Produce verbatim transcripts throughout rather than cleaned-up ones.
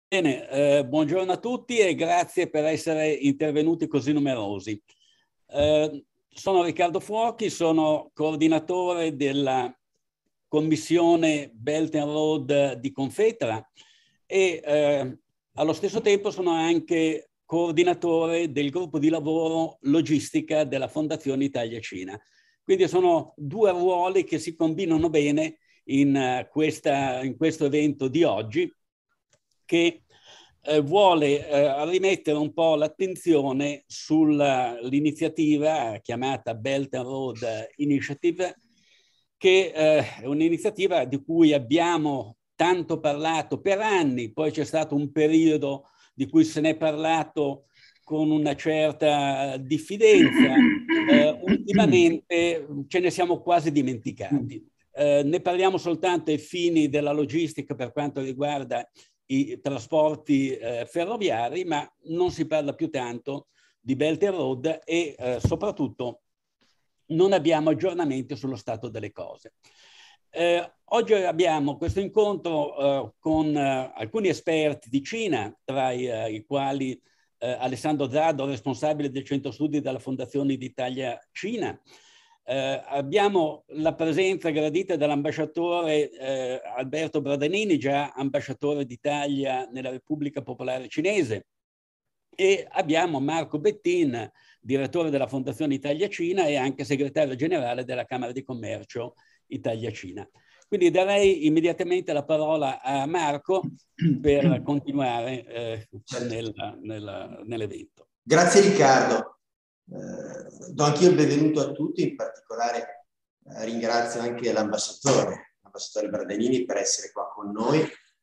Bene, eh, buongiorno a tutti e grazie per essere intervenuti così numerosi. Eh, sono Riccardo Fuochi, sono coordinatore della commissione Belt and Road di Confetra e eh, allo stesso tempo sono anche coordinatore del gruppo di lavoro logistica della Fondazione Italia-Cina. Quindi sono due ruoli che si combinano bene in, uh, questa, in questo evento di oggi, che eh, vuole eh, rimettere un po' l'attenzione sull'iniziativa chiamata Belt and Road Initiative, che eh, è un'iniziativa di cui abbiamo tanto parlato per anni, poi c'è stato un periodo di cui se ne è parlato con una certa diffidenza, eh, ultimamente ce ne siamo quasi dimenticati. Eh, ne parliamo soltanto ai fini della logistica per quanto riguarda i trasporti eh, ferroviari, ma non si parla più tanto di Belt and Road e eh, soprattutto non abbiamo aggiornamenti sullo stato delle cose. Eh, oggi abbiamo questo incontro eh, con eh, alcuni esperti di Cina, tra i, eh, i quali eh, Alessandro Zaddo, responsabile del centro studi della Fondazione d'Italia-Cina. Eh, abbiamo la presenza gradita dell'ambasciatore eh, Alberto Bradanini, già ambasciatore d'Italia nella Repubblica Popolare Cinese, e abbiamo Marco Bettin, direttore della Fondazione Italia-Cina e anche segretario generale della Camera di Commercio Italia-Cina. Quindi darei immediatamente la parola a Marco per continuare eh, certo. nell'evento. Grazie Riccardo. Eh, do anch'io il benvenuto a tutti, in particolare eh, ringrazio anche l'ambasciatore, l'ambasciatore Bradanini, per essere qua con noi.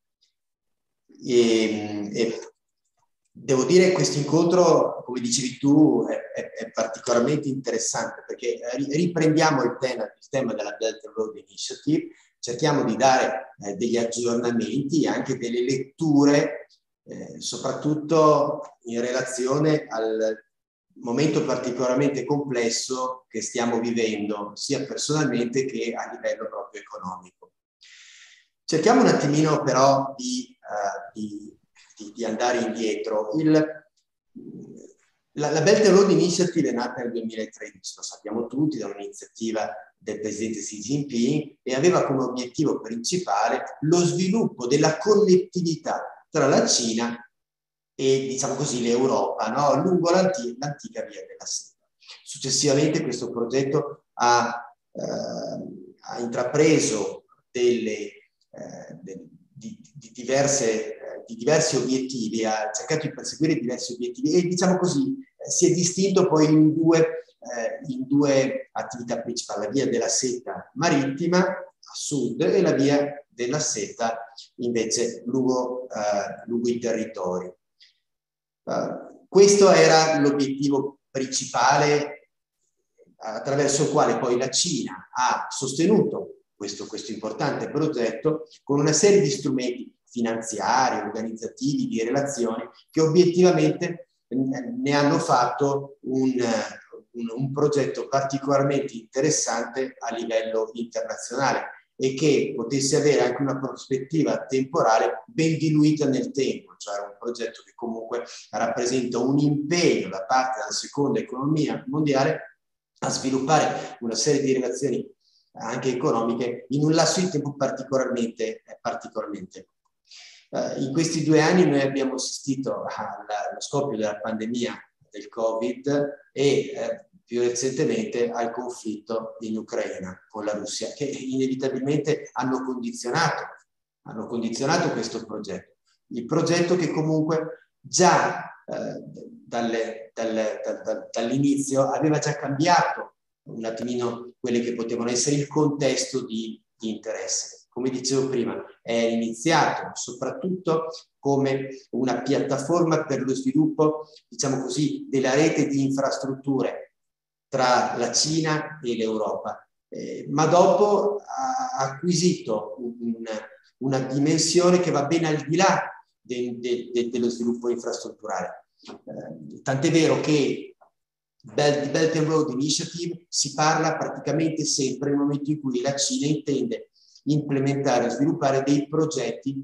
E, e devo dire che questo incontro, come dicevi tu, è, è, è particolarmente interessante perché riprendiamo il tema, il tema della Belt and Road Initiative, cerchiamo di dare eh, degli aggiornamenti e anche delle letture, eh, soprattutto in relazione al momento particolarmente complesso che stiamo vivendo, sia personalmente che a livello proprio economico. Cerchiamo un attimino però di, uh, di, di, di andare indietro. Il, la, la Belt and Road Initiative è nata nel duemilatredici, lo sappiamo tutti, da un'iniziativa del presidente Xi Jinping e aveva come obiettivo principale lo sviluppo della connettività tra la Cina e, diciamo così, l'Europa, no? Lungo l'antica via della seta. Successivamente questo progetto ha, eh, ha intrapreso delle, eh, de, di, di, diverse, eh, di diversi obiettivi, ha cercato di perseguire diversi obiettivi e, diciamo così, eh, si è distinto poi in due, eh, in due attività principali, la via della seta marittima a sud e la via della seta invece lungo, eh, lungo i territori. Uh, questo era l'obiettivo principale attraverso il quale poi la Cina ha sostenuto questo, questo importante progetto con una serie di strumenti finanziari, organizzativi, di relazioni che obiettivamente ne hanno fatto un, un, un progetto particolarmente interessante a livello internazionale e che potesse avere anche una prospettiva temporale ben diluita nel tempo, cioè un progetto che comunque rappresenta un impegno da parte della seconda economia mondiale a sviluppare una serie di relazioni anche economiche in un lasso di tempo particolarmente, particolarmente uh, in questi due anni noi abbiamo assistito allo scoppio della pandemia del Covid e eh, più recentemente al conflitto in Ucraina con la Russia, che inevitabilmente hanno condizionato, hanno condizionato questo progetto. Il progetto che comunque già eh, dalle, dalle, da, da, dall'inizio aveva già cambiato un attimino quelli che potevano essere il contesto di, di interesse. Come dicevo prima, è iniziato soprattutto come una piattaforma per lo sviluppo, diciamo così, della rete di infrastrutture tra la Cina e l'Europa, eh, ma dopo ha acquisito un, una dimensione che va ben al di là de, de, de, dello sviluppo infrastrutturale. Eh, tant'è vero che Belt, di Belt and Road Initiative si parla praticamente sempre nel momento in cui la Cina intende implementare e sviluppare dei progetti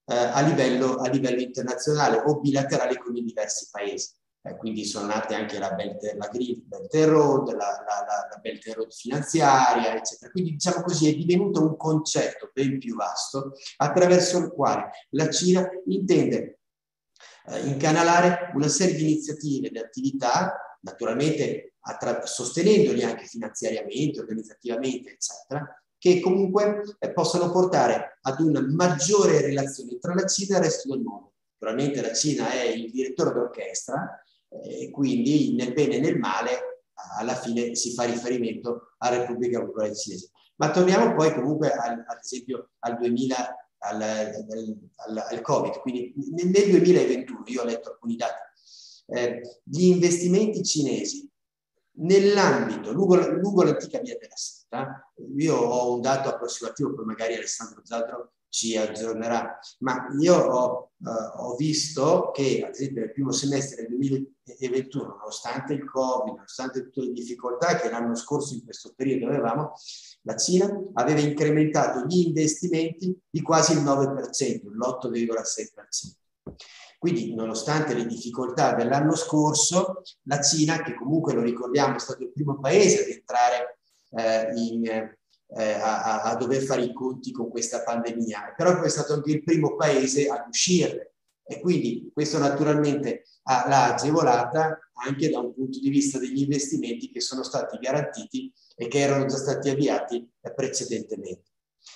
eh, a, livello, a livello internazionale o bilaterale con i diversi paesi. Eh, quindi sono nate anche la Belt, la Green Belt and Road, la, la, la, la Belt and Road finanziaria, eccetera. Quindi diciamo così è divenuto un concetto ben più vasto attraverso il quale la Cina intende eh, incanalare una serie di iniziative, di attività, naturalmente sostenendoli anche finanziariamente, organizzativamente, eccetera, che comunque eh, possono portare ad una maggiore relazione tra la Cina e il resto del mondo. Naturalmente la Cina è il direttore d'orchestra, e quindi nel bene e nel male alla fine si fa riferimento alla Repubblica Popolare Cinese. Ma torniamo poi comunque al, ad esempio al duemila, al, al, al, al Covid. Quindi nel, nel duemilaventuno, io ho letto alcuni dati, eh, gli investimenti cinesi nell'ambito, lungo, lungo l'antica via della seta, io ho un dato approssimativo, poi magari Alessandro Zaldro ci aggiornerà, ma io ho, uh, ho visto che ad esempio nel primo semestre del duemilaventuno, nonostante il Covid, nonostante tutte le difficoltà che l'anno scorso in questo periodo avevamo, la Cina aveva incrementato gli investimenti di quasi il nove per cento, l'otto virgola sei per cento. Quindi, nonostante le difficoltà dell'anno scorso, la Cina, che comunque lo ricordiamo è stato il primo paese ad entrare eh, in... Eh, a, a dover fare i conti con questa pandemia, però poi è stato anche il primo paese ad uscirne e quindi questo naturalmente l'ha agevolata anche da un punto di vista degli investimenti che sono stati garantiti e che erano già stati avviati precedentemente.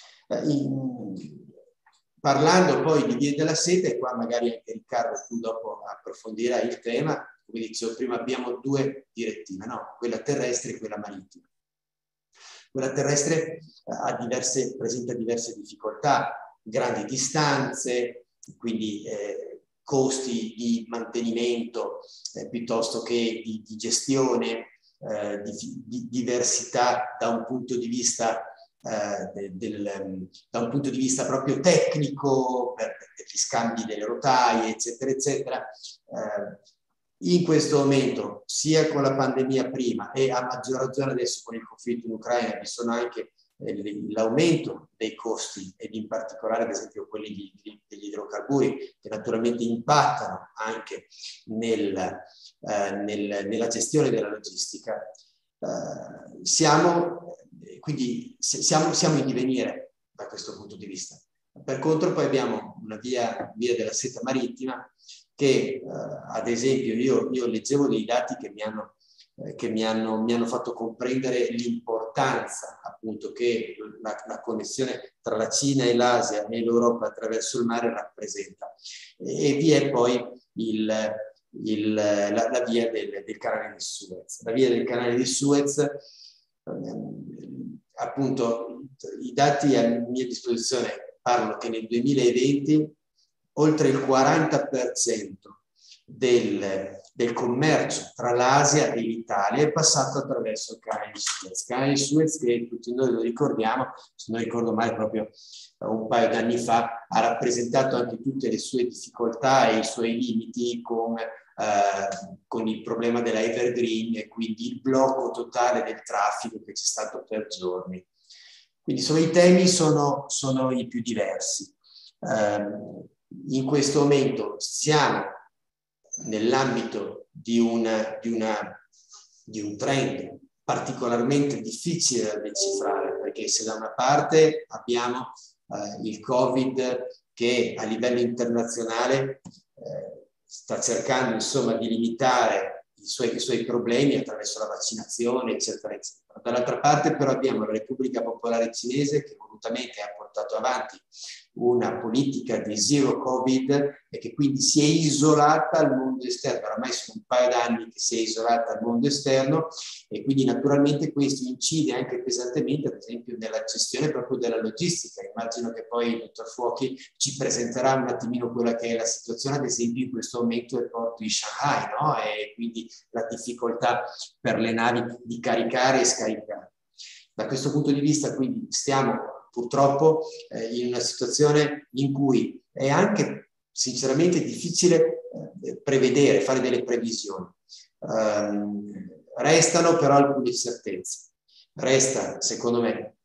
In, parlando poi di vie della seta, e qua magari anche Riccardo tu dopo approfondirai il tema, come dicevo prima abbiamo due direttive, no? Quella terrestre e quella marittima. Quella terrestre ha diverse, presenta diverse difficoltà, grandi distanze, quindi eh, costi di mantenimento eh, piuttosto che di, di gestione, eh, di, di diversità da un punto di vista, eh, del, da un punto di vista proprio tecnico, per, per gli scambi delle rotaie, eccetera, eccetera. Eh, In questo momento, sia con la pandemia prima e a maggior ragione adesso con il conflitto in Ucraina, vi sono anche eh, l'aumento dei costi ed in particolare ad esempio quelli di, di, degli idrocarburi che naturalmente impattano anche nel, eh, nel, nella gestione della logistica. Eh, siamo, quindi siamo, siamo in divenire da questo punto di vista. Per contro poi abbiamo una via, via della seta marittima che eh, ad esempio io, io leggevo dei dati che mi hanno, eh, che mi hanno, mi hanno fatto comprendere l'importanza appunto che la, la connessione tra la Cina e l'Asia e l'Europa attraverso il mare rappresenta. E, e vi è poi il, il, la, la via del, del canale di Suez. La via del canale di Suez, eh, appunto i dati a mia disposizione parlano che nel duemilaventi oltre il quaranta per cento del, del commercio tra l'Asia e l'Italia è passato attraverso il canale di Suez. Il canale di Suez che tutti noi lo ricordiamo, se non ricordo male proprio un paio d'anni fa, ha rappresentato anche tutte le sue difficoltà e i suoi limiti con, eh, con il problema della Evergreen e quindi il blocco totale del traffico che c'è stato per giorni. Quindi insomma, i temi sono, sono i più diversi. Um, in questo momento siamo nell'ambito di, una, di, una, di un trend particolarmente difficile da decifrare, perché se da una parte abbiamo eh, il Covid che a livello internazionale eh, sta cercando insomma di limitare i suoi, i suoi problemi attraverso la vaccinazione, eccetera, eccetera. Dall'altra parte però abbiamo la Repubblica Popolare Cinese che volutamente ha portato avanti una politica di zero Covid e che quindi si è isolata al mondo esterno. Oramai sono un paio d'anni che si è isolata al mondo esterno e quindi naturalmente questo incide anche pesantemente, ad esempio, nella gestione proprio della logistica. Immagino che poi il dottor Fuochi ci presenterà un attimino quella che è la situazione, ad esempio, in questo momento del porto di Shanghai, no? E quindi la difficoltà per le navi di caricare e scaricare. Da questo punto di vista, quindi, stiamo purtroppo eh, in una situazione in cui è anche sinceramente difficile eh, prevedere, fare delle previsioni. Um, restano però alcune certezze. Resta, secondo me,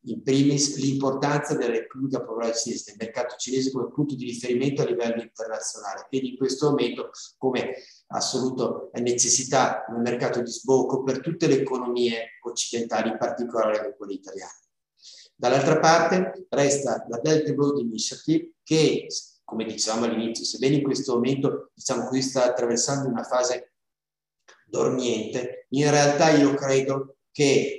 in primis l'importanza della Repubblica Popolare Cinese, del mercato cinese come punto di riferimento a livello internazionale, e in questo momento come assoluta necessità un mercato di sbocco per tutte le economie occidentali, in particolare quelle italiane. Dall'altra parte resta la Belt and Road Initiative che, come dicevamo all'inizio, sebbene in questo momento, diciamo così, sta attraversando una fase dormiente, in realtà io credo che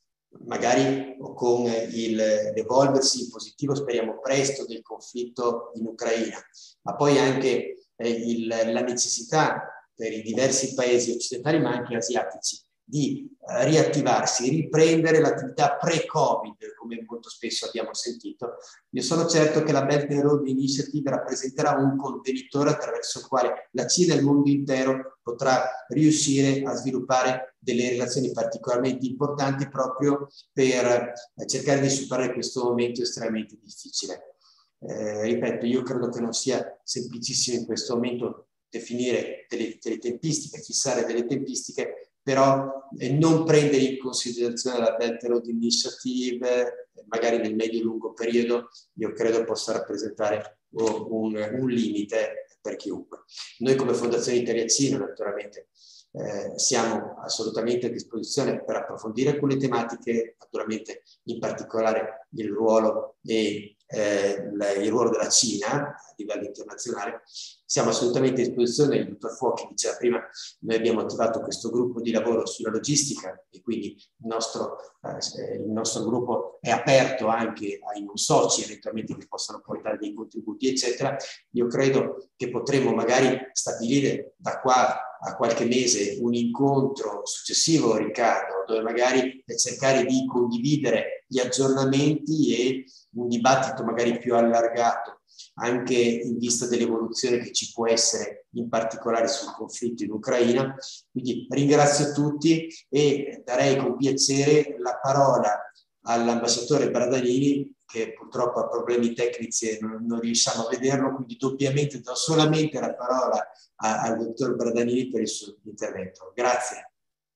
magari con il evolversi in positivo, speriamo presto, del conflitto in Ucraina, ma poi anche eh, il, la necessità per i diversi paesi occidentali, ma anche asiatici, di eh, riattivarsi, riprendere l'attività pre-Covid, come molto spesso abbiamo sentito. Io sono certo che la Belt and Road Initiative rappresenterà un contenitore attraverso il quale la Cina e il mondo intero potrà riuscire a sviluppare delle relazioni particolarmente importanti proprio per eh, cercare di superare questo momento estremamente difficile. Eh, ripeto, io credo che non sia semplicissimo in questo momento definire delle, delle tempistiche, fissare delle tempistiche, però eh, non prendere in considerazione la Belt and Road Initiative, eh, magari nel medio-lungo periodo, io credo possa rappresentare oh, un, un limite per chiunque. Noi come Fondazione Italia Cina, naturalmente, eh, siamo assolutamente a disposizione per approfondire alcune tematiche, naturalmente in particolare il ruolo e Eh, il ruolo della Cina a livello internazionale. Siamo assolutamente a disposizione. Il dottor Fuochi diceva prima, noi abbiamo attivato questo gruppo di lavoro sulla logistica e quindi il nostro, eh, il nostro gruppo è aperto anche ai non soci eventualmente che possano portare dei contributi eccetera. Io credo che potremmo magari stabilire da qua a qualche mese un incontro successivo, Riccardo, dove magari cercare di condividere gli aggiornamenti e un dibattito magari più allargato anche in vista dell'evoluzione che ci può essere in particolare sul conflitto in Ucraina. Quindi ringrazio tutti e darei con piacere la parola all'ambasciatore Bardanini, che purtroppo ha problemi tecnici e non, non riusciamo a vederlo, quindi doppiamente do solamente la parola a, al dottor Bardanini per il suo intervento. Grazie.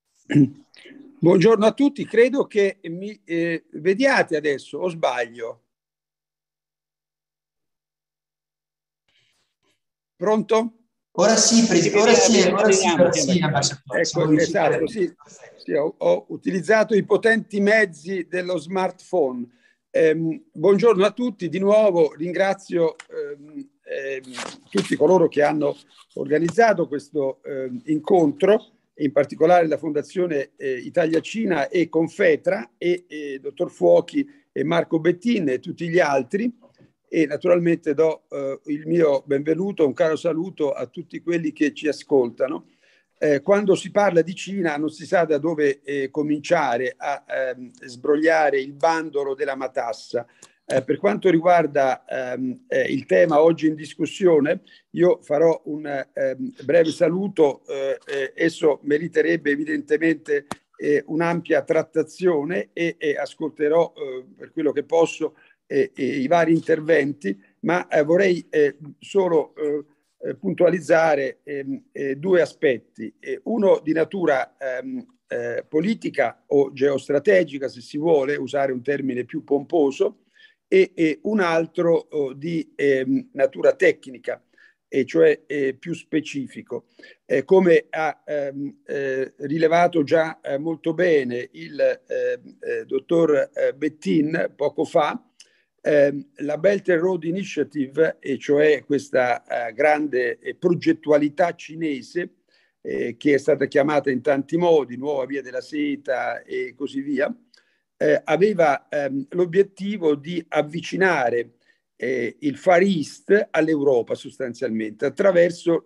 Buongiorno a tutti, credo che mi eh, vediate adesso, o sbaglio? Pronto? Ora sì, Presidente, ora sì, ora sì, ora sì, ambasciatore. Ecco, esatto, sì, sì, ho, ho utilizzato i potenti mezzi dello smartphone. Eh, buongiorno a tutti, di nuovo ringrazio ehm, ehm, tutti coloro che hanno organizzato questo ehm, incontro, in particolare la Fondazione eh, Italia-Cina e Confetra e eh, dottor Fuochi e Marco Bettin e tutti gli altri. E naturalmente do eh, il mio benvenuto, un caro saluto a tutti quelli che ci ascoltano. Eh, quando si parla di Cina non si sa da dove eh, cominciare a ehm, sbrogliare il bandolo della matassa. Eh, per quanto riguarda ehm, eh, il tema oggi in discussione, io farò un ehm, breve saluto, eh, eh, esso meriterebbe evidentemente eh, un'ampia trattazione e, e ascolterò eh, per quello che posso eh, eh, i vari interventi, ma eh, vorrei eh, solo eh, puntualizzare eh, eh, due aspetti, eh, uno di natura ehm, eh, politica o geostrategica, se si vuole usare un termine più pomposo, e, e un altro oh, di eh, natura tecnica, e cioè eh, più specifico. Eh, come ha ehm, eh, rilevato già eh, molto bene il eh, eh, dottor eh, Bettin poco fa, eh, la Belt and Road Initiative, e cioè questa eh, grande eh, progettualità cinese eh, che è stata chiamata in tanti modi, nuova via della seta e così via, eh, aveva ehm, l'obiettivo di avvicinare eh, il Far East all'Europa sostanzialmente attraverso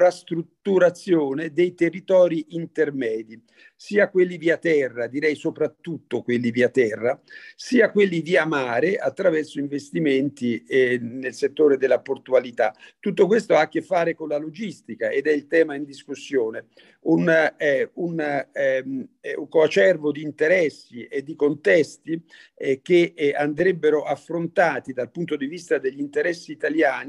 l'infrastrutturazione dei territori intermedi, sia quelli via terra, direi soprattutto quelli via terra, sia quelli via mare attraverso investimenti eh, nel settore della portualità. Tutto questo ha a che fare con la logistica ed è il tema in discussione. Un, eh, un, eh, un coacervo di interessi e di contesti eh, che eh, andrebbero affrontati dal punto di vista degli interessi italiani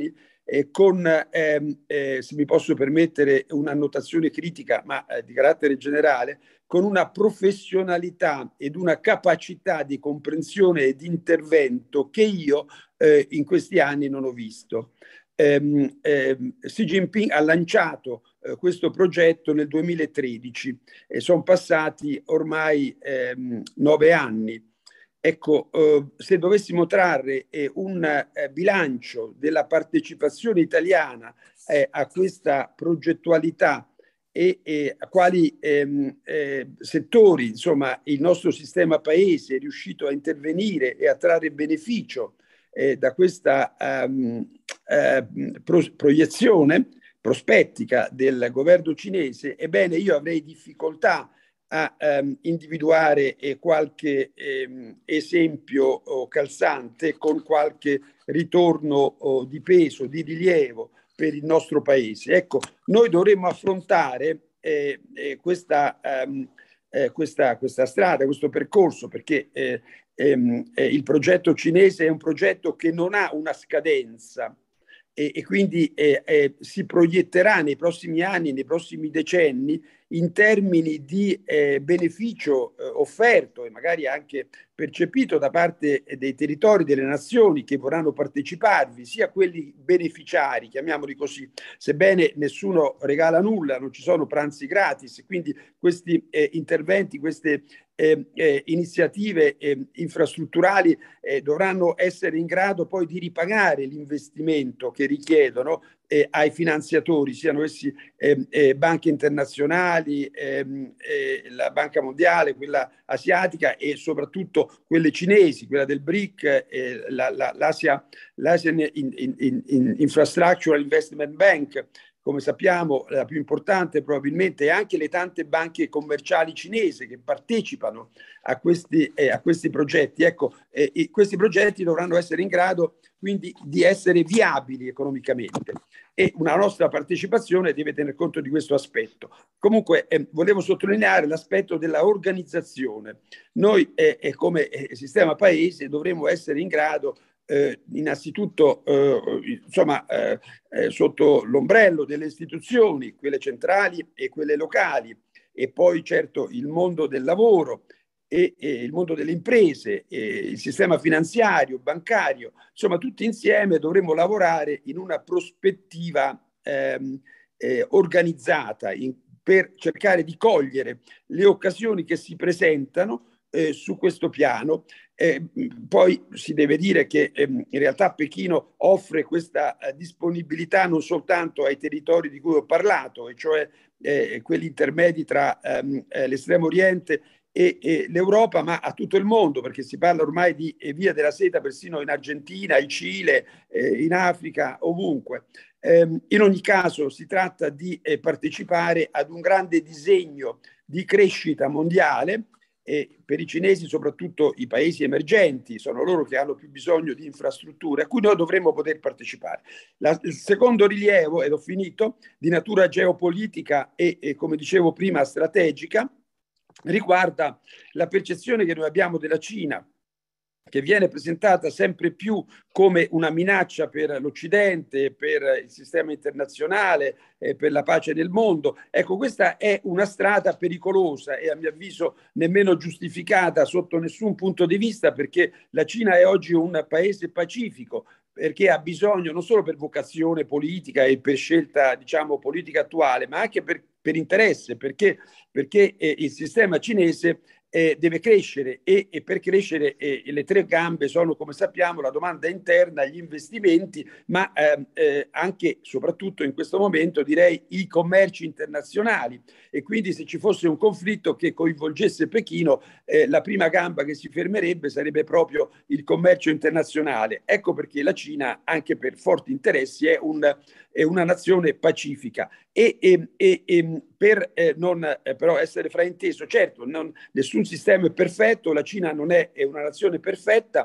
eh, con, ehm, eh, se mi posso permettere un'annotazione critica, ma eh, di carattere generale, con una professionalità ed una capacità di comprensione e di intervento che io eh, in questi anni non ho visto. Eh, eh, Xi Jinping ha lanciato eh, questo progetto nel duemilatredici e sono passati ormai ehm, nove anni. Ecco, eh, se dovessimo trarre eh, un eh, bilancio della partecipazione italiana eh, a questa progettualità e, e a quali ehm, eh, settori, insomma, il nostro sistema paese è riuscito a intervenire e a trarre beneficio eh, da questa um, eh, pro proiezione prospettica del governo cinese, ebbene io avrei difficoltà a um, individuare eh, qualche eh, esempio oh, calzante con qualche ritorno oh, di peso, di rilievo per il nostro paese. Ecco, noi dovremmo affrontare eh, eh, questa, um, eh, questa, questa strada, questo percorso, perché eh, ehm, eh, il progetto cinese è un progetto che non ha una scadenza e, e quindi eh, eh, si proietterà nei prossimi anni, nei prossimi decenni, in termini di eh, beneficio eh, offerto e magari anche percepito da parte dei territori, delle nazioni che vorranno parteciparvi, sia quelli beneficiari, chiamiamoli così, sebbene nessuno regala nulla, non ci sono pranzi gratis, quindi questi eh, interventi, queste eh, eh, iniziative eh, infrastrutturali eh, dovranno essere in grado poi di ripagare l'investimento che richiedono eh, ai finanziatori, siano essi eh, eh, banche internazionali, ehm, eh, la Banca Mondiale, quella asiatica e soprattutto quelle cinesi, quella del B R I C, eh, la, la, l'Asia, l'Asian in, in, in Infrastructural Investment Bank, come sappiamo la più importante probabilmente, e anche le tante banche commerciali cinesi che partecipano a questi, eh, a questi progetti. Ecco, eh, questi progetti dovranno essere in grado quindi di essere viabili economicamente e una nostra partecipazione deve tener conto di questo aspetto. Comunque eh, volevo sottolineare l'aspetto della organizzazione. Noi eh, eh, come eh, sistema paese dovremo essere in grado Eh, innanzitutto eh, insomma eh, eh, sotto l'ombrello delle istituzioni, quelle centrali e quelle locali, e poi certo il mondo del lavoro e, e il mondo delle imprese, e il sistema finanziario, bancario, insomma tutti insieme dovremo lavorare in una prospettiva ehm, eh, organizzata in, per cercare di cogliere le occasioni che si presentano Eh, su questo piano. Eh, poi si deve dire che eh, in realtà Pechino offre questa eh, disponibilità non soltanto ai territori di cui ho parlato, e cioè eh, quelli intermedi tra ehm, eh, l'estremo oriente e, e l'Europa, ma a tutto il mondo, perché si parla ormai di eh, via della seta persino in Argentina, in Cile, eh, in Africa, ovunque. Eh, in ogni caso si tratta di eh, partecipare ad un grande disegno di crescita mondiale. E per i cinesi, soprattutto i paesi emergenti, sono loro che hanno più bisogno di infrastrutture a cui noi dovremmo poter partecipare. La, il secondo rilievo, ed ho finito, di natura geopolitica e, e, come dicevo prima, strategica, riguarda la percezione che noi abbiamo della Cina, che viene presentata sempre più come una minaccia per l'Occidente, per il sistema internazionale, eh, per la pace nel mondo. Ecco, questa è una strada pericolosa e a mio avviso nemmeno giustificata sotto nessun punto di vista, perché la Cina è oggi un paese pacifico, perché ha bisogno non solo per vocazione politica e per scelta, diciamo, politica attuale, ma anche per, per interesse, perché, perché eh, il sistema cinese Eh, deve crescere e, e per crescere eh, le tre gambe sono, come sappiamo, la domanda interna, gli investimenti, ma eh, eh, anche soprattutto in questo momento direi i commerci internazionali, e quindi se ci fosse un conflitto che coinvolgesse Pechino, eh, la prima gamba che si fermerebbe sarebbe proprio il commercio internazionale. Ecco perché la Cina, anche per forti interessi, è, un, è una nazione pacifica e, e, e, e per eh, non eh, però essere frainteso, certo non, nessun sistema è perfetto, la Cina non è, è una nazione perfetta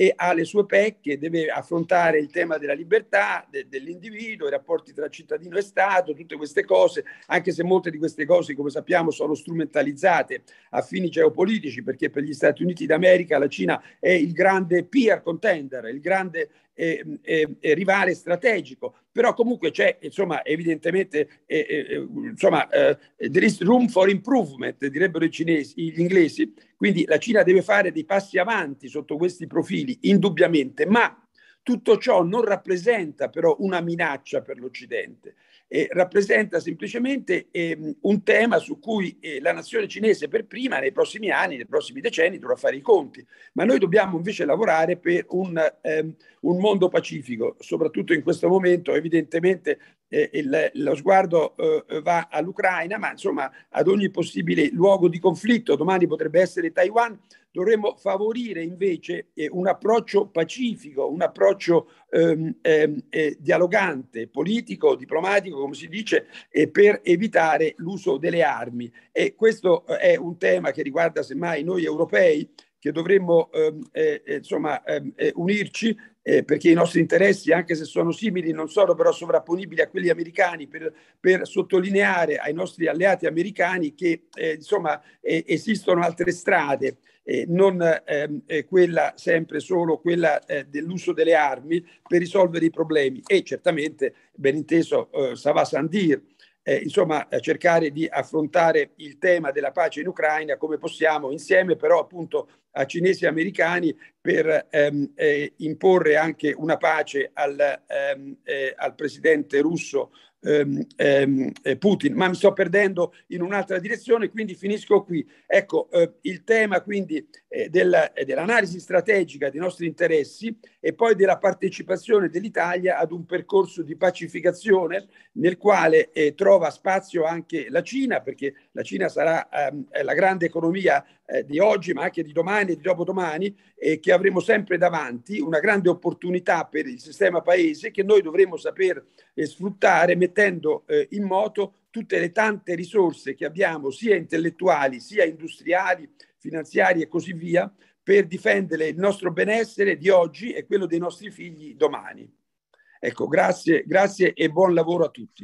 e ha le sue pecche, deve affrontare il tema della libertà de, dell'individuo, i rapporti tra cittadino e Stato, tutte queste cose, anche se molte di queste cose, come sappiamo, sono strumentalizzate a fini geopolitici, perché per gli Stati Uniti d'America la Cina è il grande peer contender, il grande eh, eh, eh, rivale strategico. Però comunque c'è, insomma, evidentemente, eh, eh, insomma, eh, there is room for improvement, direbbero i cinesi, gli inglesi. Quindi la Cina deve fare dei passi avanti sotto questi profili, indubbiamente, ma tutto ciò non rappresenta però una minaccia per l'Occidente, eh, rappresenta semplicemente eh, un tema su cui eh, la nazione cinese per prima nei prossimi anni, nei prossimi decenni dovrà fare i conti, ma noi dobbiamo invece lavorare per un, ehm, un mondo pacifico, soprattutto in questo momento evidentemente eh, il, lo sguardo eh, va all'Ucraina, ma insomma ad ogni possibile luogo di conflitto, domani potrebbe essere Taiwan. Dovremmo favorire invece eh, un approccio pacifico, un approccio ehm, ehm, eh, dialogante, politico, diplomatico, come si dice, eh, per evitare l'uso delle armi. E questo è un tema che riguarda semmai noi europei, che dovremmo ehm, eh, insomma ehm, eh, unirci, eh, perché i nostri interessi, anche se sono simili, non sono però sovrapponibili a quelli americani, per, per sottolineare ai nostri alleati americani che eh, insomma eh, esistono altre strade. Eh, non ehm, eh, quella sempre solo quella eh, dell'uso delle armi per risolvere i problemi, e certamente, ben inteso, eh, ça va sans dire, eh, insomma eh, cercare di affrontare il tema della pace in Ucraina come possiamo, insieme però appunto a cinesi e americani, per ehm, eh, imporre anche una pace al, ehm, eh, al presidente russo ehm, ehm, Putin. Ma mi sto perdendo in un'altra direzione, quindi finisco qui. Ecco, eh, il tema quindi eh, del, dell'analisi strategica dei nostri interessi e poi della partecipazione dell'Italia ad un percorso di pacificazione nel quale eh, trova spazio anche la Cina, perché la Cina sarà ehm, la grande economia eh, di oggi, ma anche di domani e di dopodomani, e che avremo sempre davanti, una grande opportunità per il sistema paese che noi dovremo saper eh, sfruttare, mettendo eh, in moto tutte le tante risorse che abbiamo, sia intellettuali, sia industriali, finanziarie e così via, per difendere il nostro benessere di oggi e quello dei nostri figli domani. Ecco, grazie, grazie e buon lavoro a tutti.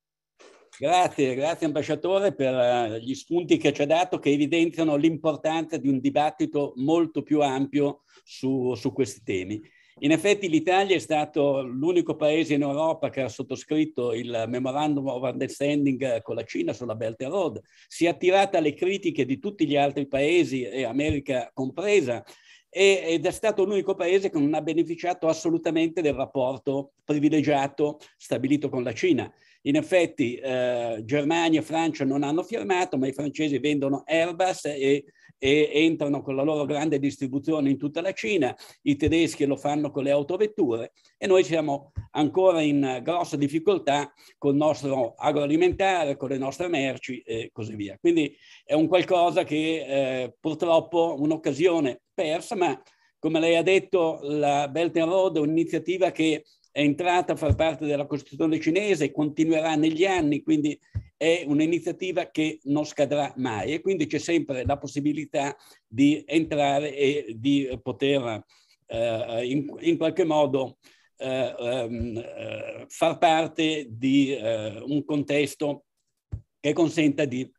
Grazie, grazie ambasciatore per gli spunti che ci ha dato, che evidenziano l'importanza di un dibattito molto più ampio su, su questi temi. In effetti l'Italia è stato l'unico paese in Europa che ha sottoscritto il Memorandum of Understanding con la Cina sulla Belt and Road. Si è attirata alle critiche di tutti gli altri paesi, e America compresa, ed è stato l'unico paese che non ha beneficiato assolutamente del rapporto privilegiato stabilito con la Cina. In effetti eh, Germania e Francia non hanno firmato, ma i francesi vendono Airbus e, e entrano con la loro grande distribuzione in tutta la Cina, i tedeschi lo fanno con le autovetture e noi siamo ancora in grossa difficoltà con il nostro agroalimentare, con le nostre merci e così via. Quindi è un qualcosa che eh, purtroppo un'occasione persa, ma come lei ha detto la Belt and Road è un'iniziativa che è entrata a far parte della Costituzione cinese e continuerà negli anni, quindi è un'iniziativa che non scadrà mai e quindi c'è sempre la possibilità di entrare e di poter eh, in, in qualche modo eh, eh, far parte di eh, un contesto che consenta di,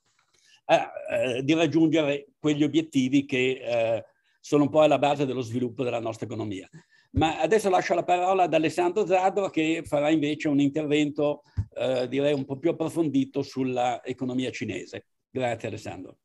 eh, di raggiungere quegli obiettivi che eh, sono un po' alla base dello sviluppo della nostra economia. Ma adesso lascio la parola ad Alessandro Zadro che farà invece un intervento, eh, direi, un po' più approfondito sulla economia cinese. Grazie Alessandro.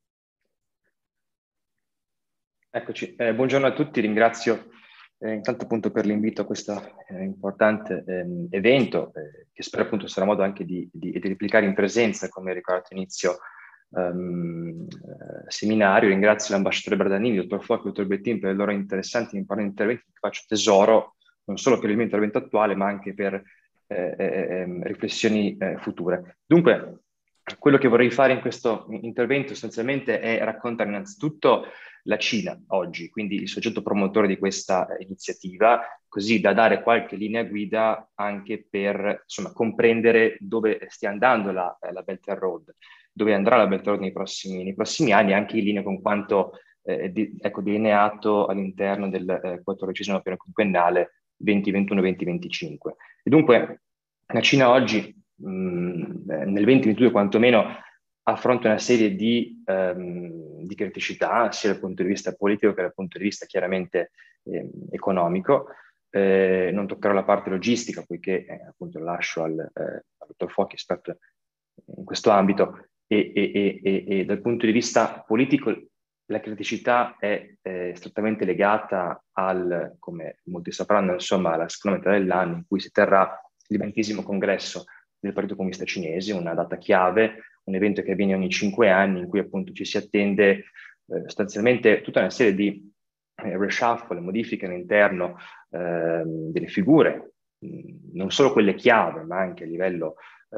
Eccoci, eh, buongiorno a tutti, ringrazio eh, intanto appunto per l'invito a questo eh, importante eh, evento, eh, che spero appunto sarà modo anche di, di, di replicare in presenza, come ricordato inizio Um, uh, seminario. Ringrazio l'ambasciatore Bardanini, il dottor Foch e il dottor Bettin per i loro interessanti e importanti interventi che faccio tesoro non solo per il mio intervento attuale ma anche per eh, eh, riflessioni eh, future. Dunque, quello che vorrei fare in questo intervento essenzialmente è raccontare innanzitutto la Cina oggi, quindi il soggetto promotore di questa iniziativa, così da dare qualche linea guida anche per insomma, comprendere dove stia andando la, la Belt and Road, dove andrà la Belt and Road nei prossimi, nei prossimi anni, anche in linea con quanto eh, di, ecco, delineato all'interno del eh, quattordicesimo piano quinquennale venti ventuno venti venticinque. E dunque la Cina oggi, mh, nel venti ventidue quantomeno, affronta una serie di, um, di criticità, sia dal punto di vista politico che dal punto di vista chiaramente eh, economico. Eh, non toccherò la parte logistica, poiché eh, appunto lascio al, eh, al dottor Fuochi, esperto in questo ambito, e, e, e, e dal punto di vista politico la criticità è eh, strettamente legata al, come molti sapranno, insomma, alla seconda metà dell'anno in cui si terrà il ventesimo congresso del Partito Comunista Cinese, una data chiave, un evento che avviene ogni cinque anni, in cui appunto ci si attende eh, sostanzialmente tutta una serie di eh, reshuffle, modifiche all'interno eh, delle figure, mh, non solo quelle chiave, ma anche a livello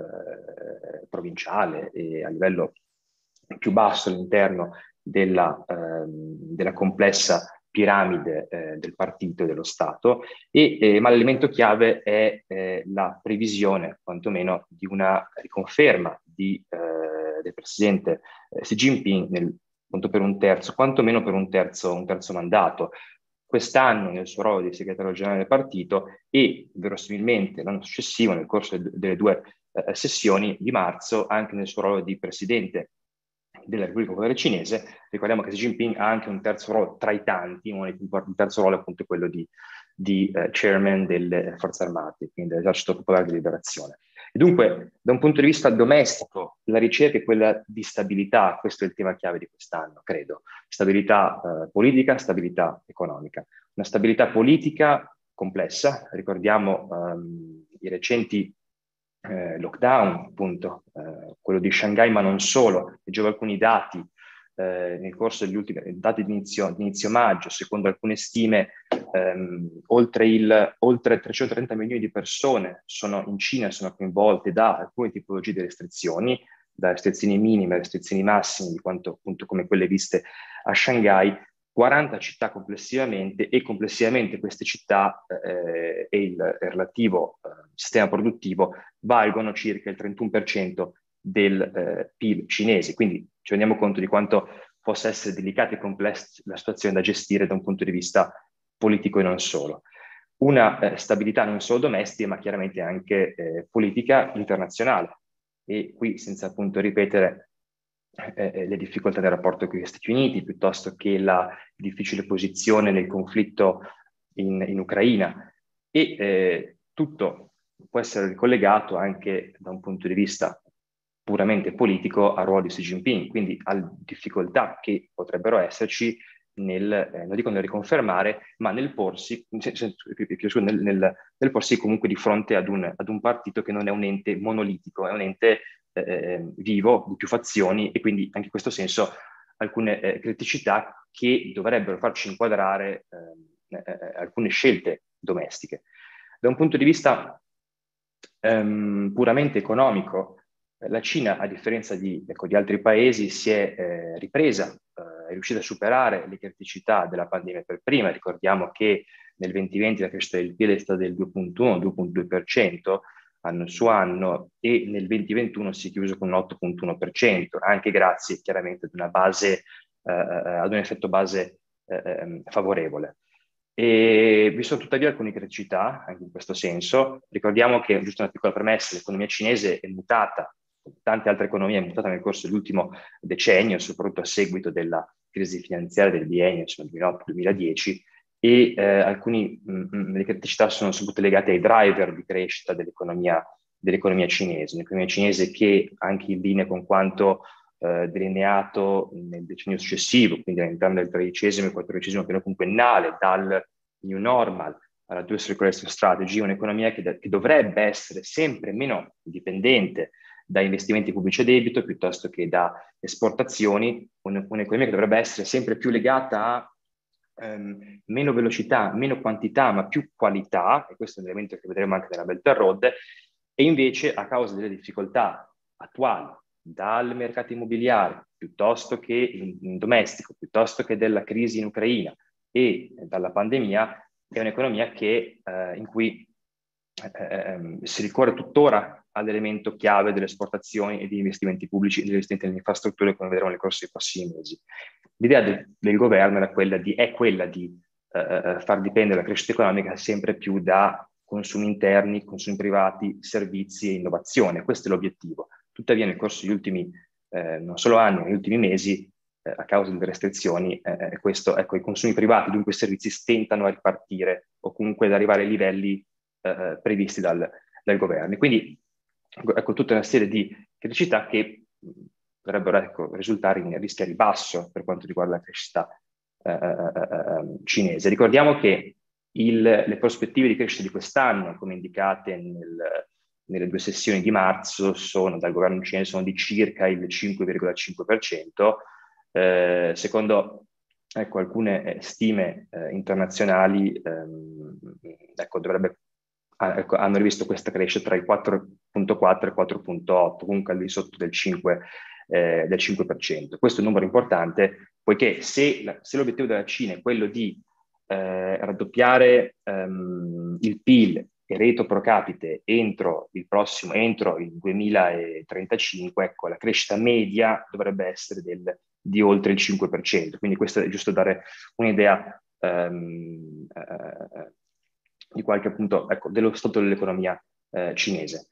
eh, provinciale e a livello più basso all'interno della, eh, della complessa piramide eh, del partito e dello Stato, e, eh, ma l'elemento chiave è eh, la previsione, quantomeno, di una riconferma di, eh, del presidente eh, Xi Jinping nel, appunto per un terzo, quantomeno per un terzo, un terzo mandato. Quest'anno nel suo ruolo di segretario generale del partito e verosimilmente l'anno successivo, nel corso de- delle due eh, sessioni di marzo, anche nel suo ruolo di presidente della Repubblica Popolare Cinese. Ricordiamo che Xi Jinping ha anche un terzo ruolo tra i tanti, un terzo ruolo è appunto quello di, di uh, chairman delle Forze Armate, quindi dell'Esercito Popolare di Liberazione. E dunque, da un punto di vista domestico, la ricerca è quella di stabilità, questo è il tema chiave di quest'anno, credo. Stabilità uh, politica, stabilità economica. Una stabilità politica complessa, ricordiamo um, i recenti Eh, lockdown, appunto, eh, quello di Shanghai, ma non solo. Leggevo alcuni dati eh, nel corso degli ultimi dati di inizio, di inizio maggio, secondo alcune stime, ehm, oltre, il, oltre trecentotrenta milioni di persone sono in Cina, sono coinvolte da alcune tipologie di restrizioni, da restrizioni minime a restrizioni massime, di quanto appunto come quelle viste a Shanghai. quaranta città complessivamente, e complessivamente queste città eh, e il relativo eh, sistema produttivo valgono circa il trentuno per cento del eh, P I B cinese. Quindi ci rendiamo conto di quanto possa essere delicata e complessa la situazione da gestire da un punto di vista politico e non solo. Una eh, stabilità non solo domestica, ma chiaramente anche eh, politica internazionale. E qui, senza appunto ripetere Eh, le difficoltà del rapporto con gli Stati Uniti, piuttosto che la difficile posizione nel conflitto in, in Ucraina, e eh, tutto può essere ricollegato anche da un punto di vista puramente politico al ruolo di Xi Jinping, quindi alle difficoltà che potrebbero esserci nel, eh, non dico nel riconfermare, ma nel porsi, nel, nel, nel porsi comunque di fronte ad un, ad un partito che non è un ente monolitico, è un ente Eh, vivo, di più fazioni, e quindi anche in questo senso alcune eh, criticità che dovrebbero farci inquadrare eh, eh, alcune scelte domestiche. Da un punto di vista ehm, puramente economico, la Cina, a differenza di, ecco, di altri paesi, si è eh, ripresa, eh, è riuscita a superare le criticità della pandemia per prima. Ricordiamo che nel duemilaventi la crescita del P I L è stata del due virgola uno due virgola due per cento anno su anno, e nel duemilaventuno si è chiuso con un otto virgola uno per cento, anche grazie chiaramente ad una base, eh, ad un effetto base eh, favorevole. E vi sono tuttavia alcune criticità anche in questo senso. Ricordiamo che, giusto una piccola premessa, l'economia cinese è mutata, tante altre economie è mutata nel corso dell'ultimo decennio, soprattutto a seguito della crisi finanziaria del biennio, cioè duemilaotto duemiladieci, e eh, alcune delle criticità sono soprattutto legate ai driver di crescita dell'economia, dell'economia cinese, un'economia cinese che, anche in linea con quanto eh, delineato nel decennio successivo, quindi all'interno del tredicesimo e quattordicesimo piano quinquennale, dal New Normal alla Dual Circulation Strategy, un'economia che, che dovrebbe essere sempre meno dipendente da investimenti pubblici a debito piuttosto che da esportazioni, un, un'economia che dovrebbe essere sempre più legata a Um, meno velocità, meno quantità, ma più qualità, e questo è un elemento che vedremo anche nella Belt and Road, e invece a causa delle difficoltà attuali dal mercato immobiliare, piuttosto che in, in domestico, piuttosto che della crisi in Ucraina e dalla pandemia, è un'economia che, eh, in cui eh, si ricorre tuttora all'elemento chiave delle esportazioni e degli investimenti pubblici e degli investimenti nelle infrastrutture, come vedremo nel corso dei prossimi mesi. l'idea de, del governo era quella di, è quella di eh, far dipendere la crescita economica sempre più da consumi interni, consumi privati, servizi e innovazione. Questo è l'obiettivo. Tuttavia nel corso degli ultimi, eh, non solo anni, ma negli ultimi mesi, eh, a causa delle restrizioni, eh, questo, ecco, i consumi privati, dunque i servizi, stentano a ripartire o comunque ad arrivare ai livelli eh, previsti dal, dal governo. Quindi ecco, tutta una serie di criticità che dovrebbero ecco, risultare in rischio ribasso per quanto riguarda la crescita eh, eh, cinese. Ricordiamo che il, le prospettive di crescita di quest'anno, come indicate nel, nelle due sessioni di marzo, sono dal governo cinese sono di circa il cinque virgola cinque per cento, eh, secondo ecco, alcune stime eh, internazionali, ehm, ecco, dovrebbe Ecco, hanno rivisto questa crescita tra il quattro virgola quattro e il quattro virgola otto, comunque al di sotto del cinque, eh, del cinque per cento. Questo è un numero importante, poiché se, se l'obiettivo della Cina è quello di eh, raddoppiare ehm, il P I L e reddito pro capite entro il prossimo, entro il duemilatrentacinque, ecco, la crescita media dovrebbe essere del, di oltre il cinque per cento. Quindi questo è giusto dare un'idea ehm, eh, di qualche appunto, ecco, dello stato dell'economia eh, cinese.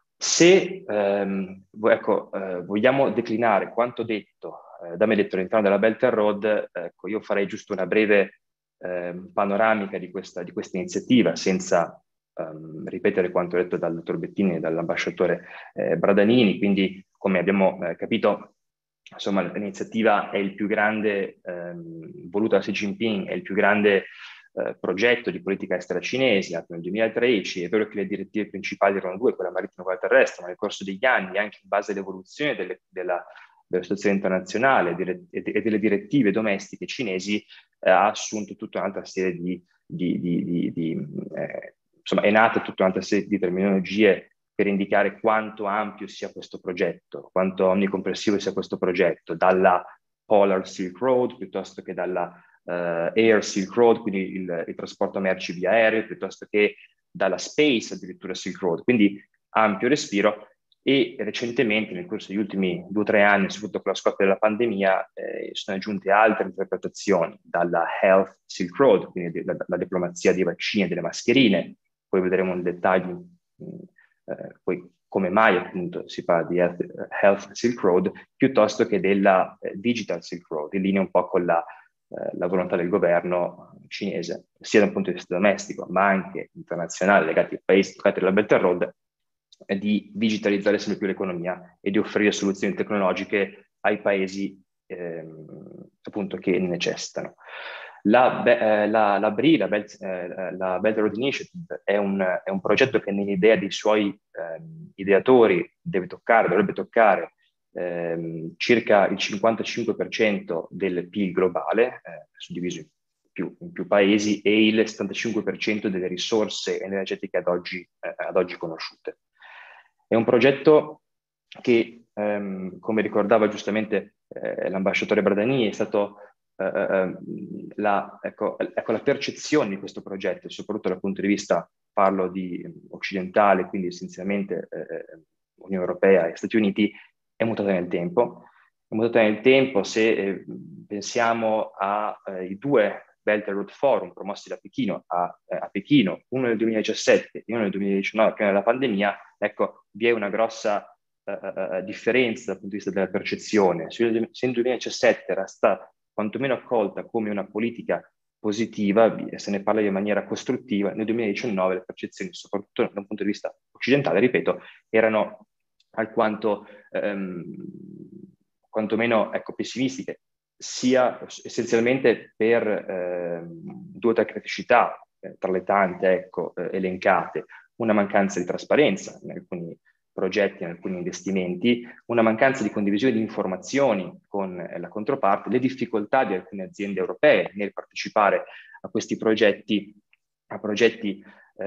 Se ehm, ecco, eh, vogliamo declinare quanto detto, eh, da me detto all'interno della Belt and Road, ecco, io farei giusto una breve eh, panoramica di questa, di questa iniziativa, senza ehm, ripetere quanto detto dal dottor Bettini e dall'ambasciatore eh, Bradanini. Quindi, come abbiamo eh, capito, insomma, l'iniziativa è il più grande, ehm, voluta da Xi Jinping, è il più grande Eh, progetto di politica estera cinese nato nel duemilatredici. È vero che le direttive principali erano due, quella marittima e quella terrestre, ma nel corso degli anni, anche in base all'evoluzione delle, della, della situazione internazionale e delle direttive domestiche cinesi, eh, ha assunto tutta un'altra serie di, di, di, di, di eh, insomma, è nata tutta un'altra serie di terminologie per indicare quanto ampio sia questo progetto, quanto onnicomprensivo sia questo progetto, dalla Polar Silk Road piuttosto che dalla Uh, Air Silk Road, quindi il, il trasporto merci via aereo, piuttosto che dalla Space addirittura Silk Road, quindi ampio respiro. E recentemente, nel corso degli ultimi due o tre anni, soprattutto con la scoppio della pandemia, eh, sono aggiunte altre interpretazioni, dalla Health Silk Road, quindi la, la diplomazia dei vaccini e delle mascherine. Poi vedremo nel dettaglio eh, poi come mai appunto si parla di Health, Health Silk Road, piuttosto che della eh, Digital Silk Road, in linea un po' con la la volontà del governo cinese, sia da un punto di vista domestico, ma anche internazionale, legati ai paesi toccati dalla Belt and Road, di digitalizzare sempre più l'economia e di offrire soluzioni tecnologiche ai paesi ehm, appunto che ne necessitano. La, eh, la, la B R I, la Belt, eh, la Belt and Road Initiative, è un, è un progetto che nell'idea dei suoi eh, ideatori deve toccare, dovrebbe toccare Ehm, circa il cinquantacinque per cento del P I L globale, eh, suddiviso in più, in più paesi, e il settantacinque per cento delle risorse energetiche ad oggi, eh, ad oggi conosciute. È un progetto che, ehm, come ricordava giustamente eh, l'ambasciatore Bradanini, è stato eh, la, ecco, ecco, la percezione di questo progetto, soprattutto dal punto di vista, parlo di occidentale, quindi essenzialmente eh, Unione Europea e Stati Uniti, è mutata nel tempo. È mutata nel tempo se eh, pensiamo ai eh, due Belt and Road Forum promossi da Pechino a, eh, a Pechino, uno nel duemiladiciassette e uno nel duemiladiciannove, prima della pandemia. Ecco, vi è una grossa eh, differenza dal punto di vista della percezione. Se nel duemiladiciassette era stata quantomeno accolta come una politica positiva, se ne parla in maniera costruttiva, nel duemiladiciannove le percezioni, soprattutto da un punto di vista occidentale, ripeto, erano alquanto ehm, quantomeno ecco, pessimistiche, sia essenzialmente per eh, due o tre criticità, eh, tra le tante ecco, eh, elencate: una mancanza di trasparenza in alcuni progetti, in alcuni investimenti, una mancanza di condivisione di informazioni con eh, la controparte, le difficoltà di alcune aziende europee nel partecipare a questi progetti, a progetti eh,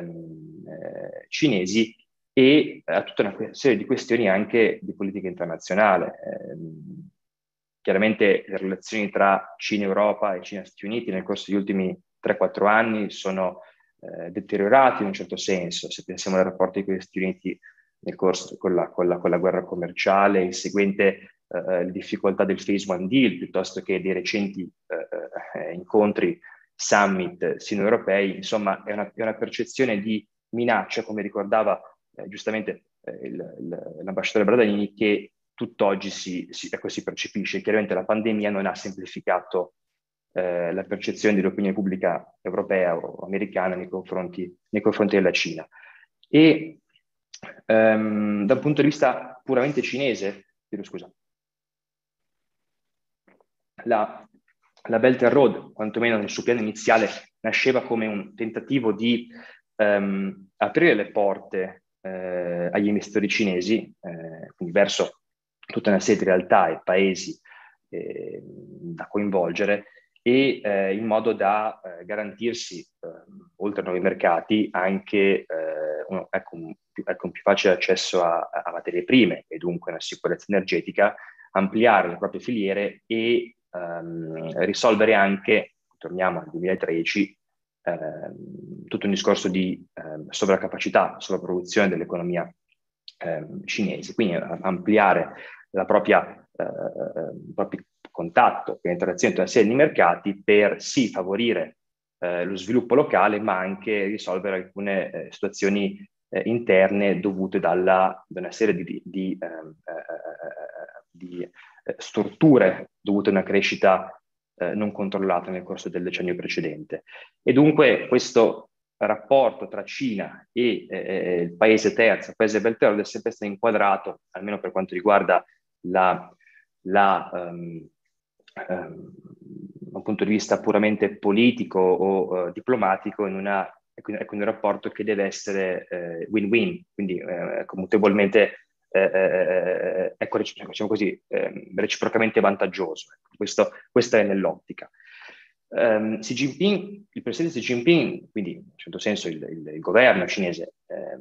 eh, cinesi, e a tutta una serie di questioni anche di politica internazionale. Eh, chiaramente le relazioni tra Cina Europa e Cina Stati Uniti nel corso degli ultimi tre quattro anni sono eh, deteriorate in un certo senso. Se pensiamo ai rapporti con gli Stati Uniti nel corso con la, con la, con la guerra commerciale, il seguente eh, le difficoltà del Phase One Deal, piuttosto che dei recenti eh, incontri, summit sino-europei. Insomma, è una, è una percezione di minaccia, come ricordava eh, giustamente eh, il, il, l'ambasciatore Bradalini, che tutt'oggi si, si, ecco, si percepisce. Chiaramente la pandemia non ha semplificato eh, la percezione dell'opinione pubblica europea o americana nei confronti, nei confronti della Cina. E ehm, da un punto di vista puramente cinese, chiedo scusa, la, la Belt and Road, quantomeno nel suo piano iniziale, nasceva come un tentativo di ehm, aprire le porte eh, agli investitori cinesi, eh, quindi verso tutta una serie di realtà e paesi eh, da coinvolgere, e eh, in modo da eh, garantirsi, eh, oltre ai nuovi mercati, anche eh, un, ecco, un, ecco, un più facile accesso a, a materie prime e dunque una sicurezza energetica, ampliare le proprie filiere e ehm, risolvere anche, torniamo al duemilatredici, ehm, tutto un discorso di ehm, sovraccapacità, sovrapproduzione dell'economia ehm, cinese, quindi ampliare la propria, eh, il proprio contatto e interazione tra serie di mercati per sì favorire eh, lo sviluppo locale, ma anche risolvere alcune eh, situazioni eh, interne dovute dalla, da una serie di, di, ehm, eh, di eh, strutture dovute a una crescita eh, non controllata nel corso del decennio precedente. E dunque questo rapporto tra Cina e eh, il paese terzo, il paese Belt and Road, è sempre stato inquadrato, almeno per quanto riguarda la, la um, um, da un punto di vista puramente politico o uh, diplomatico, in una, in un rapporto che deve essere eh, win-win, quindi eh, mutevolmente eh, eh, ecco, diciamo così, eh, reciprocamente vantaggioso. Questo, questa è nell'ottica. Um, Xi Jinping, il presidente Xi Jinping, quindi in un certo senso il, il, il governo cinese, eh,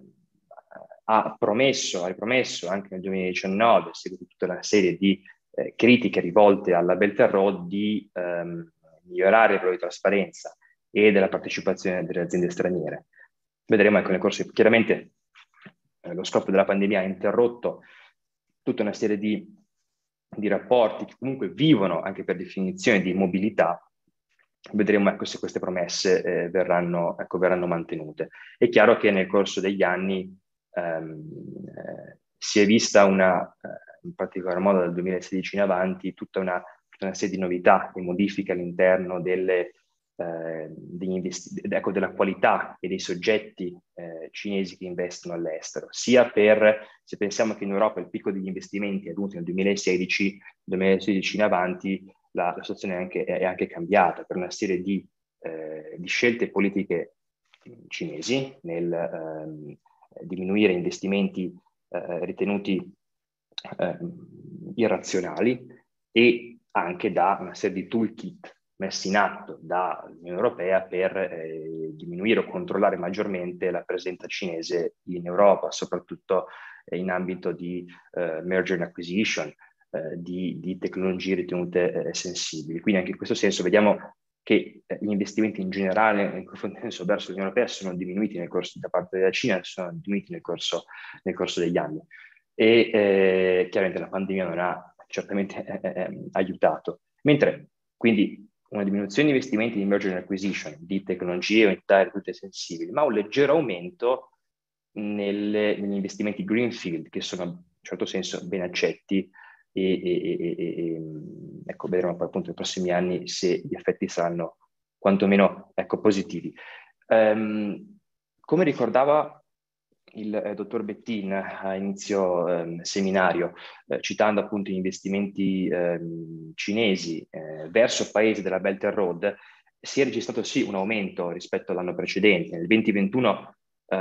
ha promesso, ha ripromesso anche nel duemiladiciannove, seguito tutta una serie di eh, critiche rivolte alla Belt and Road, di ehm, migliorare il livello di trasparenza e della partecipazione delle aziende straniere. Vedremo ecco nel corso, chiaramente eh, lo scoppio della pandemia ha interrotto tutta una serie di, di rapporti che comunque vivono anche per definizione di mobilità. Vedremo ecco, se queste promesse eh, verranno, ecco, verranno mantenute. È chiaro che nel corso degli anni ehm, eh, si è vista una, eh, in particolar modo dal duemilasedici in avanti, tutta una, tutta una serie di novità e modifiche all'interno delle, eh, degli investi- ecco, della qualità e dei soggetti eh, cinesi che investono all'estero, sia per, se pensiamo che in Europa il picco degli investimenti è venuto nel duemilasedici, duemilasedici in avanti, La, la situazione è anche, è anche cambiata per una serie di, eh, di scelte politiche cinesi nel ehm, diminuire investimenti eh, ritenuti eh, irrazionali e anche da una serie di toolkit messi in atto dall'Unione Europea per eh, diminuire o controllare maggiormente la presenza cinese in Europa, soprattutto eh, in ambito di eh, merger and acquisition, Eh, di, di tecnologie ritenute eh, sensibili. Quindi anche in questo senso vediamo che eh, gli investimenti in generale in senso verso l'Unione Europea sono diminuiti nel corso da parte della Cina, sono diminuiti nel corso, nel corso degli anni. E eh, chiaramente la pandemia non ha certamente eh, eh, aiutato. Mentre quindi una diminuzione di investimenti di merger and acquisition, di tecnologie o entità ritenute sensibili, ma un leggero aumento nelle, negli investimenti greenfield, che sono in un certo senso ben accetti. E, e, e, e ecco, vedremo poi appunto nei prossimi anni se gli effetti saranno quantomeno ecco, positivi. Um, come ricordava il eh, dottor Bettin a inizio eh, seminario, eh, citando appunto gli investimenti eh, cinesi eh, verso paesi della Belt and Road, si è registrato sì un aumento rispetto all'anno precedente. Nel duemilaventuno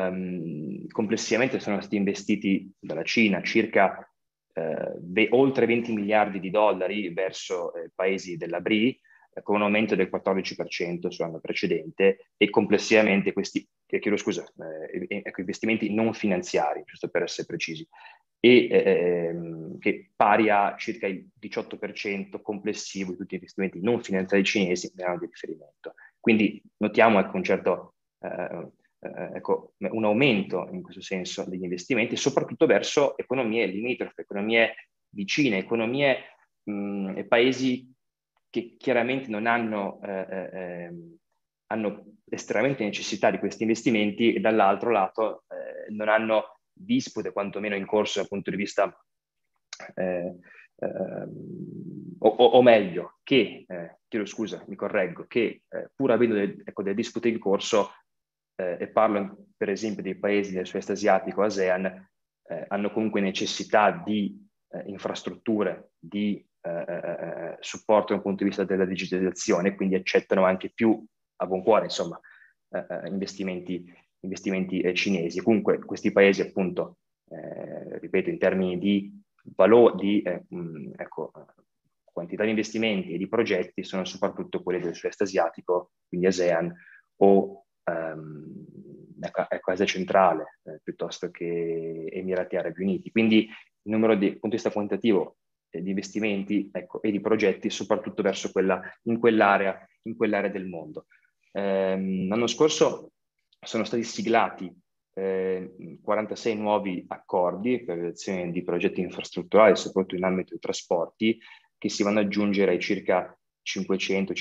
um, complessivamente sono stati investiti dalla Cina circa Eh, be- oltre venti miliardi di dollari verso eh, paesi della B R I, eh, con un aumento del quattordici per cento sull'anno precedente, e complessivamente questi, eh, chiedo scusa, eh, ecco, investimenti non finanziari, giusto per essere precisi, e ehm, che pari a circa il diciotto per cento complessivo di tutti gli investimenti non finanziari cinesi nell'anno di riferimento. Quindi notiamo ecco, un certo eh, Eh, ecco, un aumento in questo senso degli investimenti, soprattutto verso economie limitrofe, economie vicine, economie mh, e paesi che chiaramente non hanno, eh, eh, hanno estremamente necessità di questi investimenti e dall'altro lato eh, non hanno dispute quantomeno in corso dal punto di vista, eh, eh, o, o meglio, che, eh, chiedo scusa, mi correggo, che eh, pur avendo del, ecco, delle dispute in corso, eh, e parlo per esempio dei paesi del sud-est asiatico, ASEAN, eh, hanno comunque necessità di eh, infrastrutture, di eh, eh, supporto dal punto di vista della digitalizzazione, quindi accettano anche più a buon cuore, insomma, eh, investimenti, investimenti eh, cinesi. Comunque questi paesi appunto, eh, ripeto, in termini di valore, di eh, mh, ecco, quantità di investimenti e di progetti sono soprattutto quelli del sud-est asiatico, quindi ASEAN o ehm, ecco, ecco, Asia centrale, eh, piuttosto che Emirati Arabi Uniti. Quindi il numero di, dal punto di vista quantitativo eh, di investimenti ecco, e di progetti soprattutto verso quella, in quell'area, in quell'area del mondo. Eh, l'anno scorso sono stati siglati eh, quarantasei nuovi accordi per l'azione di progetti infrastrutturali, soprattutto in ambito dei trasporti, che si vanno ad aggiungere ai circa cinquecento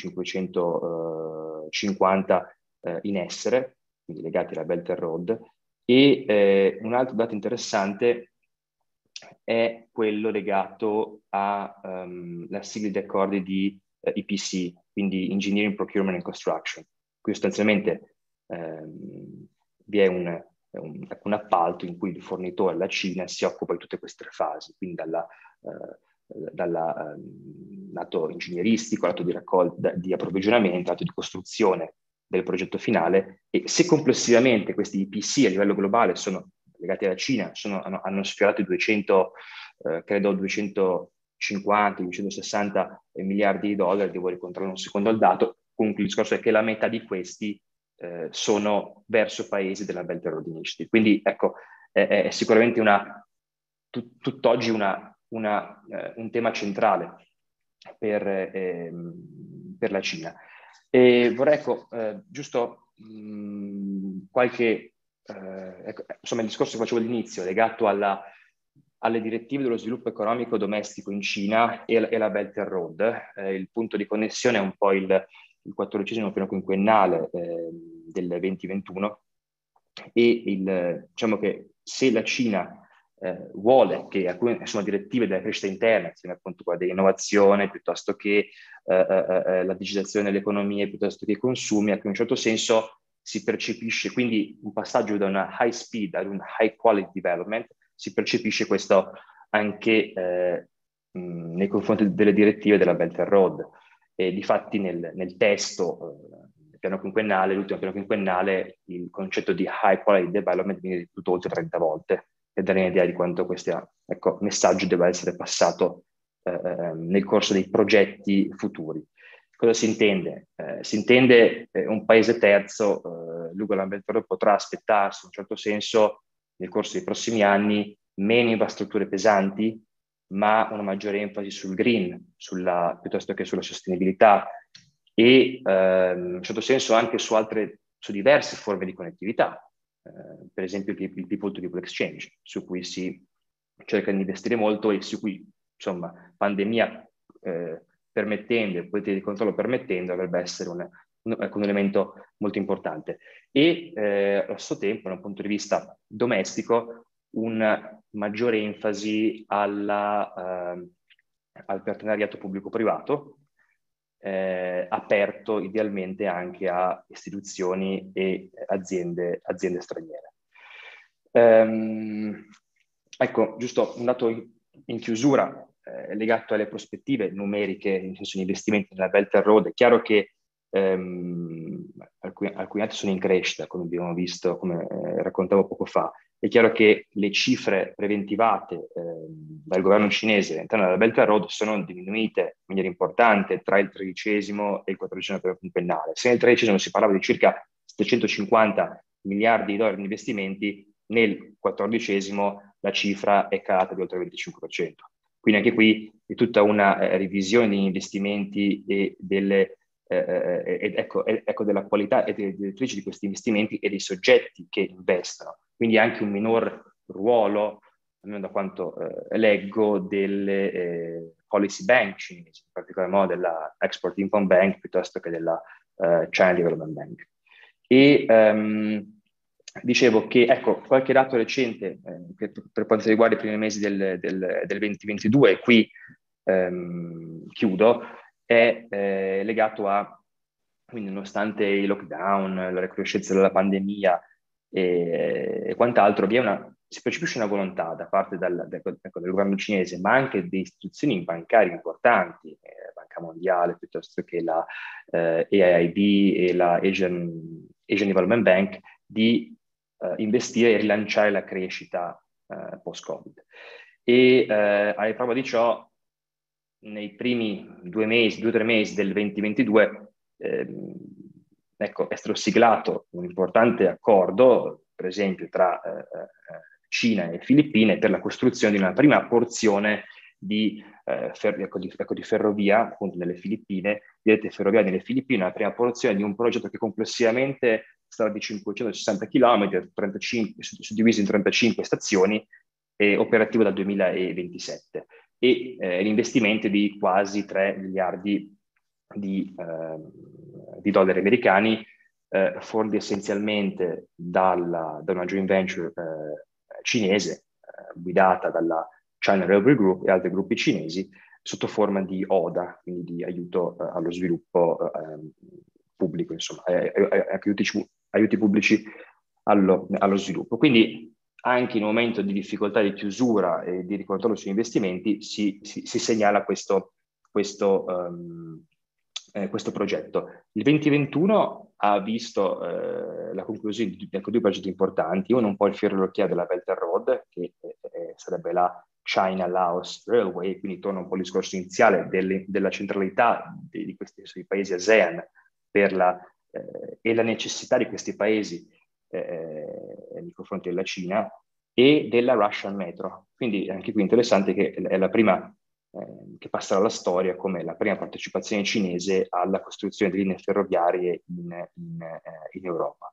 cinquecentocinquanta eh, in essere, quindi legati alla Belt and Road. E eh, un altro dato interessante è quello legato alla um, sigla di accordi di uh, E P C, quindi Engineering, Procurement and Construction. Qui sostanzialmente um, vi è un, un, un appalto in cui il fornitore, la Cina, si occupa di tutte queste tre fasi, quindi dalla, uh, dalla um, lato ingegneristico, lato di, raccol- di approvvigionamento, lato di costruzione del progetto finale, e se complessivamente questi E P C a livello globale sono legati alla Cina, sono, hanno, hanno sfiorato i duecento, eh, credo duecentocinquanta, duecentosessanta miliardi di dollari, devo ricontrollare un secondo il dato. Comunque il discorso è che la metà di questi eh, sono verso paesi della Belt and Road Initiative. Quindi ecco, è, è sicuramente una, tut, tutt'oggi una, una, eh, un tema centrale per, eh, per la Cina. E vorrei, ecco, eh, giusto mh, qualche... Eh, ecco, insomma, il discorso che facevo all'inizio, legato alla, alle direttive dello sviluppo economico domestico in Cina e, e la Belt and Road. Eh, il punto di connessione è un po' il, il quattordicesimo piano quinquennale eh, del duemilaventuno, e il, diciamo che se la Cina eh, vuole che alcune insomma, direttive della crescita interna, insieme appunto quella dell'innovazione, piuttosto che eh, eh, la digitalizzazione delle economie, piuttosto che i consumi, ecco, in un certo senso si percepisce quindi un passaggio da una high speed ad un high quality development, si percepisce questo anche eh, mh, nei confronti delle direttive della Belt and Road. E difatti nel, nel testo eh, del piano quinquennale, l'ultimo piano quinquennale, il concetto di high quality development viene ripetuto oltre trenta volte, per dare un'idea di quanto questo ecco, messaggio debba essere passato eh, nel corso dei progetti futuri. Cosa si intende? Eh, si intende eh, un paese terzo, eh, lungo la Belt and Road potrà aspettarsi in un certo senso nel corso dei prossimi anni meno infrastrutture pesanti, ma una maggiore enfasi sul green, sulla, piuttosto che sulla sostenibilità e ehm, in un certo senso anche su altre, su diverse forme di connettività, eh, per esempio il, il people to people exchange, su cui si cerca di investire molto e su cui, insomma, pandemia eh, permettendo e politiche di controllo permettendo, dovrebbe essere un, un, un elemento molto importante. E eh, allo stesso tempo, dal punto di vista domestico, una maggiore enfasi alla, eh, al partenariato pubblico-privato, eh, aperto idealmente anche a istituzioni e aziende, aziende straniere. Ehm, ecco, giusto un dato in, in chiusura eh, legato alle prospettive numeriche, in senso di investimenti nella Belt and Road. È chiaro che ehm, alcuni, alcuni altri sono in crescita, come abbiamo visto, come eh, raccontavo poco fa. È chiaro che le cifre preventivate eh, dal governo cinese all'interno della Belt and Road sono diminuite in maniera importante tra il tredicesimo e il quattordicesimo periodo quinquennale. Se nel tredicesimo si parlava di circa settecentocinquanta miliardi di dollari di investimenti, nel quattordicesimo la cifra è calata di oltre il venticinque per cento. Quindi anche qui è tutta una eh, revisione degli investimenti e delle Eh, ed ecco, ecco della qualità e delle direttrici di questi investimenti e dei soggetti che investono, quindi anche un minor ruolo almeno da quanto eh, leggo, delle eh, policy bank cinesi, in particolar modo della Export Import Bank piuttosto che della eh, China Development Bank. E um, dicevo che, ecco, qualche dato recente eh, per, per quanto riguarda i primi mesi del, del, del duemilaventidue, e qui um, chiudo, è eh, legato a, quindi nonostante i lockdown, la recrudescenza della pandemia e, e quant'altro, vi è una, si percepisce una volontà da parte del, del, del governo cinese, ma anche di istituzioni bancarie importanti, eh, Banca Mondiale piuttosto che la eh, A I B e la Asian, Asian Development Bank, di eh, investire e rilanciare la crescita eh, post-Covid. E eh, alla prova di ciò, nei primi due mesi, due o tre mesi del duemilaventidue, ehm, ecco, è stato siglato un importante accordo, per esempio, tra eh, Cina e Filippine per la costruzione di una prima porzione di, eh, fer- ecco, di, ecco, di ferrovia, appunto, nelle Filippine, di rete ferroviaria nelle Filippine, una prima porzione di un progetto che complessivamente sarà di cinquecentosessanta chilometri, trentacinque, suddivisi in trentacinque stazioni, e operativo dal duemilaventisette. E eh, l'investimento di quasi tre miliardi di, eh, di dollari americani, eh, fondi essenzialmente dalla, da una joint venture eh, cinese eh, guidata dalla China Railway Group e altri gruppi cinesi sotto forma di O D A, quindi di aiuto eh, allo sviluppo eh, pubblico, insomma, eh, eh, aiuti, aiuti pubblici allo, allo sviluppo. Quindi anche in un momento di difficoltà di chiusura e di ricontrollo sugli investimenti si, si, si segnala questo, questo, um, eh, questo progetto. Il duemilaventuno ha visto eh, la conclusione di ecco, due progetti importanti, uno un po' il fiore all'occhiello della Belt and Road, che eh, sarebbe la China-Laos Railway, quindi torna un po' al discorso iniziale delle, della centralità di, di questi di paesi ASEAN per la, eh, e la necessità di questi paesi Eh, nei confronti della Cina, e della Russian Metro. Quindi anche qui interessante che è la prima eh, che passerà alla storia come la prima partecipazione cinese alla costruzione di linee ferroviarie in, in, eh, in Europa.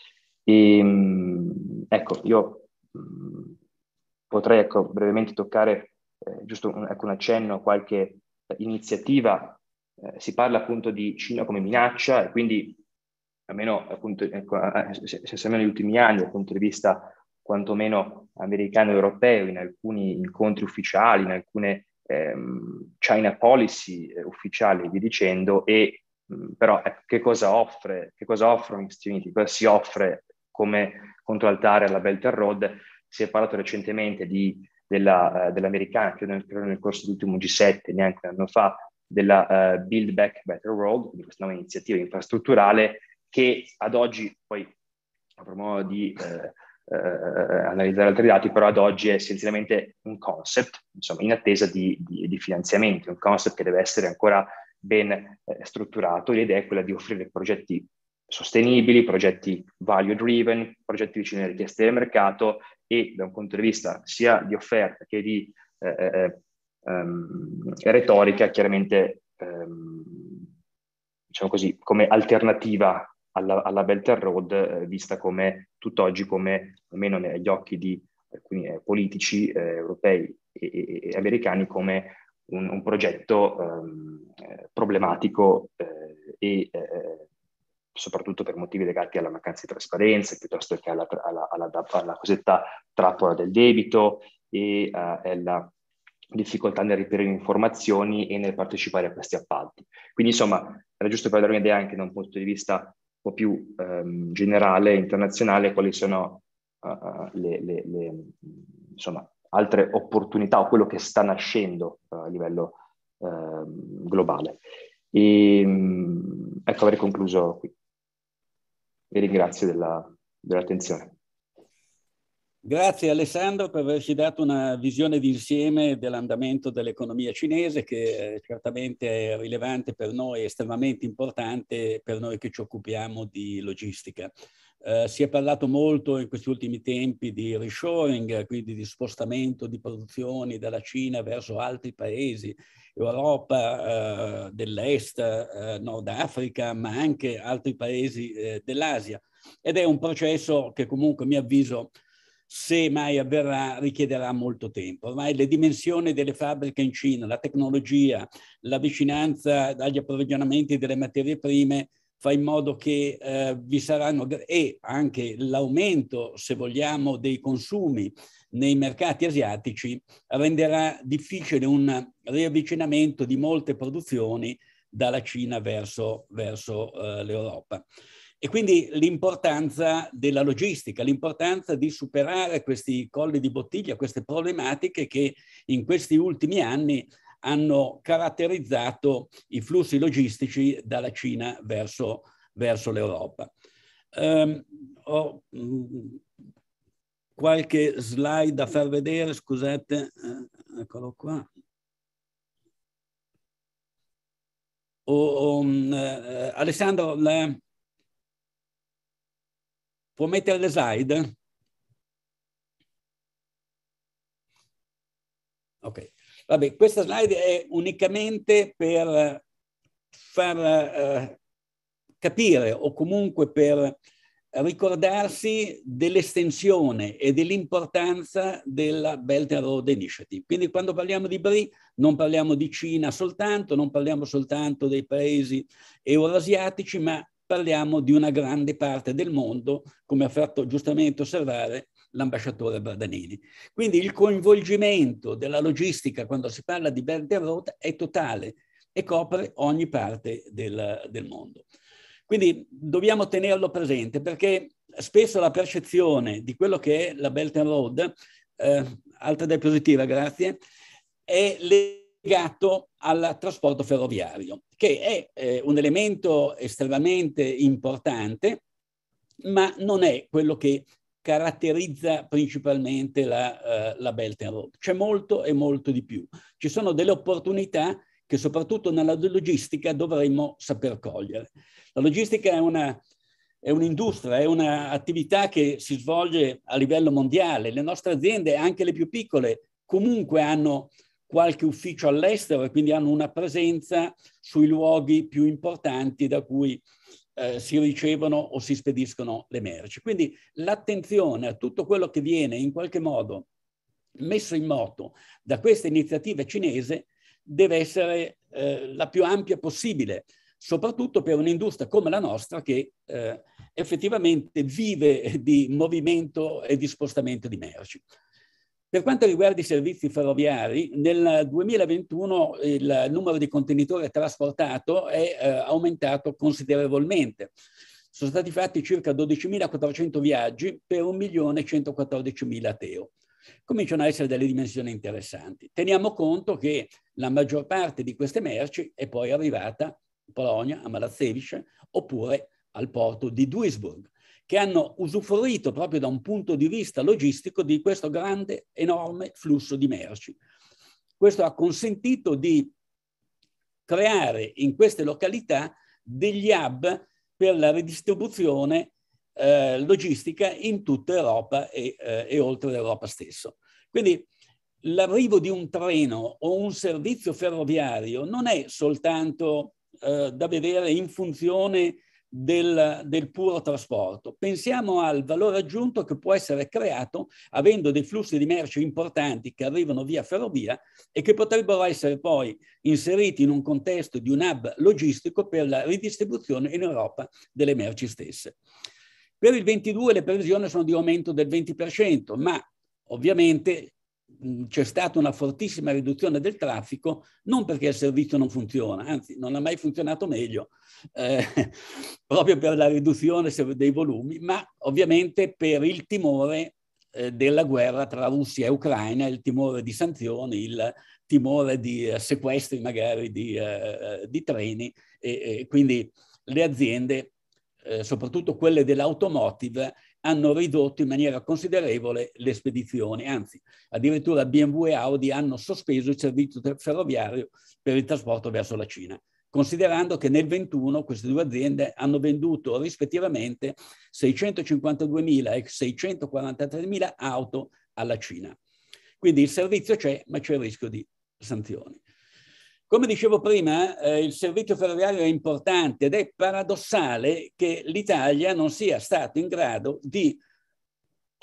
E, mh, ecco, io mh, potrei ecco, brevemente toccare eh, giusto un, ecco, un accenno a qualche iniziativa. Eh, si parla appunto di Cina come minaccia, e quindi almeno appunto, ecco, se negli ultimi anni dal punto di vista quantomeno americano e europeo, in alcuni incontri ufficiali, in alcune ehm, China policy eh, ufficiali e via dicendo, e mh, però ecco, che cosa offre, che cosa offrono gli Stati Uniti, cosa si offre come controaltare alla Belt and Road? Si è parlato recentemente di, della, uh, dell'americana, credo nel, credo nel corso dell'ultimo G sette, neanche un anno fa, della uh, Build Back Better Road, quindi questa nuova iniziativa infrastrutturale, che ad oggi, poi avrò modo di eh, eh, analizzare altri dati, però ad oggi è essenzialmente un concept, insomma, in attesa di, di, di finanziamenti, un concept che deve essere ancora ben eh, strutturato. L'idea è quella di offrire progetti sostenibili, progetti value driven, progetti vicini alle richieste del mercato, e da un punto di vista sia di offerta che di eh, eh, um, retorica, chiaramente um, diciamo così, come alternativa alla, alla Belt and Road, eh, vista come tutt'oggi come, almeno negli occhi di alcuni eh, politici eh, europei e, e, e americani, come un, un progetto ehm, eh, problematico eh, e eh, soprattutto per motivi legati alla mancanza di trasparenza, piuttosto che alla, alla, alla, alla cosiddetta trappola del debito e uh, alla difficoltà nel reperire informazioni e nel partecipare a questi appalti. Quindi insomma, era giusto per dare un'idea anche da un punto di vista un po' più um, generale, internazionale, quali sono uh, le, le, le insomma, altre opportunità o quello che sta nascendo uh, a livello uh, globale. E, um, ecco, avrei concluso qui. Vi ringrazio della, dell'attenzione. Grazie Alessandro per averci dato una visione d'insieme dell'andamento dell'economia cinese, che certamente è rilevante per noi, estremamente importante per noi che ci occupiamo di logistica. Uh, si è parlato molto in questi ultimi tempi di reshoring, quindi di spostamento di produzioni dalla Cina verso altri paesi, Europa uh, dell'Est, uh, Nord Africa, ma anche altri paesi uh, dell'Asia. Ed è un processo che comunque, a mio avviso, se mai avverrà, richiederà molto tempo. Ormai le dimensioni delle fabbriche in Cina, la tecnologia, la vicinanza agli approvvigionamenti delle materie prime fa in modo che eh, vi saranno, e anche l'aumento, se vogliamo, dei consumi nei mercati asiatici renderà difficile un riavvicinamento di molte produzioni dalla Cina verso, verso uh, l'Europa. E quindi l'importanza della logistica, l'importanza di superare questi colli di bottiglia, queste problematiche che in questi ultimi anni hanno caratterizzato i flussi logistici dalla Cina verso, verso l'Europa. Um, ho mh, qualche slide da far vedere, scusate, eh, eccolo qua. Oh, um, eh, Alessandro, la... può mettere le slide? Ok, vabbè, questa slide è unicamente per far eh, capire o comunque per ricordarsi dell'estensione e dell'importanza della Belt and Road Initiative. Quindi quando parliamo di B R I non parliamo di Cina soltanto, non parliamo soltanto dei paesi euroasiatici, ma parliamo di una grande parte del mondo, come ha fatto giustamente osservare l'ambasciatore Bardanini. Quindi il coinvolgimento della logistica quando si parla di Belt and Road è totale e copre ogni parte del, del mondo. Quindi dobbiamo tenerlo presente perché spesso la percezione di quello che è la Belt and Road, eh, alta diapositiva, grazie, è legato al trasporto ferroviario, che è eh, un elemento estremamente importante, ma non è quello che caratterizza principalmente la, uh, la Belt and Road. C'è molto e molto di più. Ci sono delle opportunità che soprattutto nella logistica dovremmo saper cogliere. La logistica è una, è un'industria, è un'attività che si svolge a livello mondiale. Le nostre aziende, anche le più piccole, comunque hanno qualche ufficio all'estero e quindi hanno una presenza sui luoghi più importanti da cui eh, si ricevono o si spediscono le merci. Quindi l'attenzione a tutto quello che viene in qualche modo messo in moto da questa iniziativa cinese deve essere eh, la più ampia possibile, soprattutto per un'industria come la nostra che eh, effettivamente vive di movimento e di spostamento di merci. Per quanto riguarda i servizi ferroviari, nel duemilaventuno il numero di contenitori trasportato è eh, aumentato considerevolmente. Sono stati fatti circa dodicimilaquattrocento viaggi per un milione centoquattordicimila TEU. Cominciano a essere delle dimensioni interessanti. Teniamo conto che la maggior parte di queste merci è poi arrivata in Polonia, a Malazzewice, oppure al porto di Duisburg, che hanno usufruito proprio da un punto di vista logistico di questo grande, enorme flusso di merci. Questo ha consentito di creare in queste località degli hub per la ridistribuzione eh, logistica in tutta Europa e, eh, e oltre l'Europa stesso. Quindi l'arrivo di un treno o un servizio ferroviario non è soltanto eh, da vedere in funzione Del, del puro trasporto. Pensiamo al valore aggiunto che può essere creato avendo dei flussi di merci importanti che arrivano via ferrovia e che potrebbero essere poi inseriti in un contesto di un hub logistico per la ridistribuzione in Europa delle merci stesse. Per il ventidue le previsioni sono di aumento del venti per cento, ma ovviamente c'è stata una fortissima riduzione del traffico, non perché il servizio non funziona, anzi non ha mai funzionato meglio, eh, proprio per la riduzione dei volumi, ma ovviamente per il timore eh, della guerra tra Russia e Ucraina, il timore di sanzioni, il timore di eh, sequestri magari di, eh, di treni e, e quindi le aziende, eh, soprattutto quelle dell'automotive, hanno ridotto in maniera considerevole le spedizioni, anzi addirittura B M W e Audi hanno sospeso il servizio ferroviario per il trasporto verso la Cina, considerando che nel ventuno queste due aziende hanno venduto rispettivamente seicentocinquantaduemila e seicentoquarantatremila auto alla Cina. Quindi il servizio c'è, ma c'è il rischio di sanzioni. Come dicevo prima, eh, il servizio ferroviario è importante ed è paradossale che l'Italia non sia stato in grado di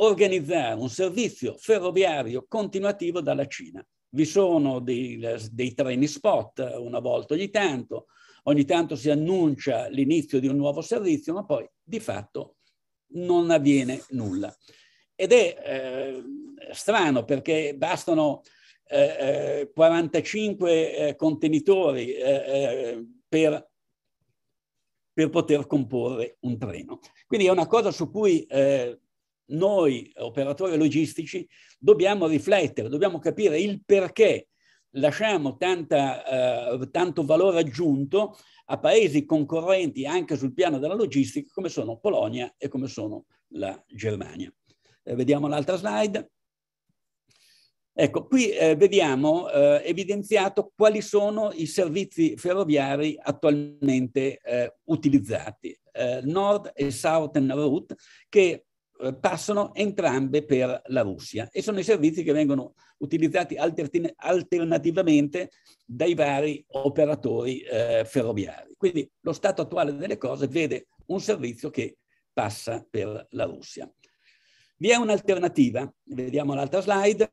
organizzare un servizio ferroviario continuativo dalla Cina. Vi sono dei, dei treni spot una volta ogni tanto, ogni tanto si annuncia l'inizio di un nuovo servizio, ma poi di fatto non avviene nulla. Ed è eh, strano perché bastano eh, quarantacinque eh, contenitori eh, per, per poter comporre un treno. Quindi è una cosa su cui eh, noi operatori logistici dobbiamo riflettere, dobbiamo capire il perché lasciamo tanta, eh, tanto valore aggiunto a paesi concorrenti anche sul piano della logistica come sono Polonia e come sono la Germania. Eh, vediamo l'altra slide. Ecco, qui eh, vediamo eh, evidenziato quali sono i servizi ferroviari attualmente eh, utilizzati, eh, Nord e Southern Route, che eh, passano entrambe per la Russia e sono i servizi che vengono utilizzati alternativamente dai vari operatori eh, ferroviari. Quindi lo stato attuale delle cose vede un servizio che passa per la Russia. Vi è un'alternativa, vediamo l'altra slide.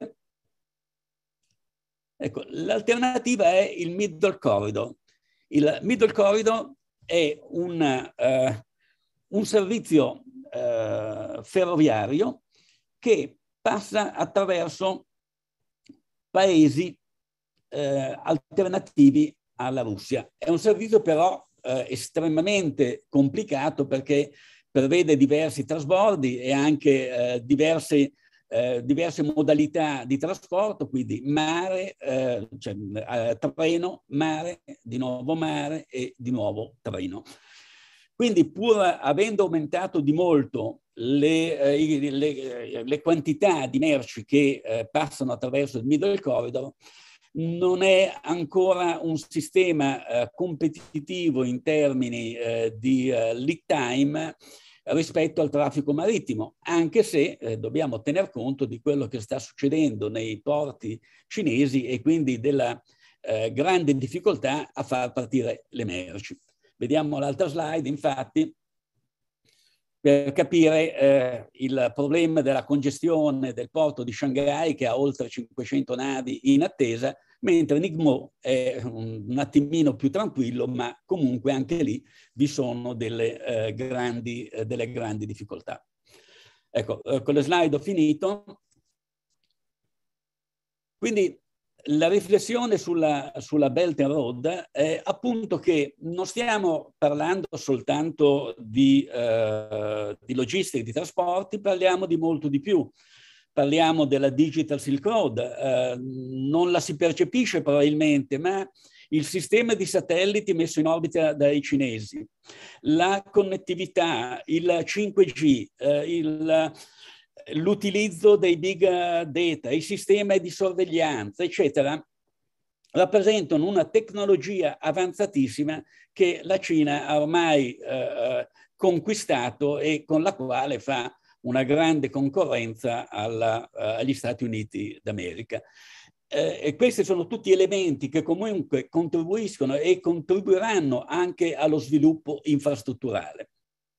Ecco, l'alternativa è il Middle Corridor. Il Middle Corridor è un, uh, un servizio uh, ferroviario che passa attraverso paesi uh, alternativi alla Russia. È un servizio però uh, estremamente complicato perché prevede diversi trasbordi e anche uh, diverse Eh, diverse modalità di trasporto, quindi mare, eh, cioè, eh, treno, mare, di nuovo mare e di nuovo treno. Quindi pur avendo aumentato di molto le, eh, le, le quantità di merci che eh, passano attraverso il Middle Corridor, non è ancora un sistema eh, competitivo in termini eh, di eh, lead time rispetto al traffico marittimo, anche se eh, dobbiamo tener conto di quello che sta succedendo nei porti cinesi e quindi della eh, grande difficoltà a far partire le merci. Vediamo l'altra slide, infatti, per capire eh, il problema della congestione del porto di Shanghai, che ha oltre cinquecento navi in attesa, mentre Ningbo è un, un attimino più tranquillo, ma comunque anche lì vi sono delle, eh, grandi, eh, delle grandi difficoltà. Ecco, eh, con le slide ho finito. Quindi la riflessione sulla, sulla Belt and Road è appunto che non stiamo parlando soltanto di, eh, di logistica, di trasporti, parliamo di molto di più. Parliamo della Digital Silk Road, eh, non la si percepisce probabilmente, ma il sistema di satelliti messo in orbita dai cinesi, la connettività, il cinque G, eh, l'utilizzo dei big data, i sistemi di sorveglianza, eccetera, rappresentano una tecnologia avanzatissima che la Cina ha ormai eh, conquistato e con la quale fa una grande concorrenza alla, uh, agli Stati Uniti d'America. Eh, e questi sono tutti elementi che comunque contribuiscono e contribuiranno anche allo sviluppo infrastrutturale.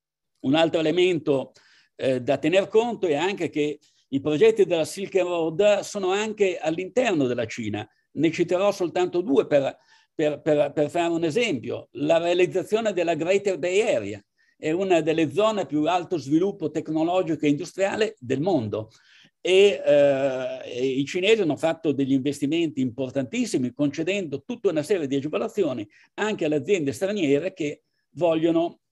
Un altro elemento eh, da tener conto è anche che i progetti della Silk Road sono anche all'interno della Cina. Ne citerò soltanto due per, per, per, per fare un esempio. La realizzazione della Greater Bay Area è una delle zone a più alto sviluppo tecnologico e industriale del mondo e, eh, e i cinesi hanno fatto degli investimenti importantissimi concedendo tutta una serie di agevolazioni anche alle aziende straniere che vogliono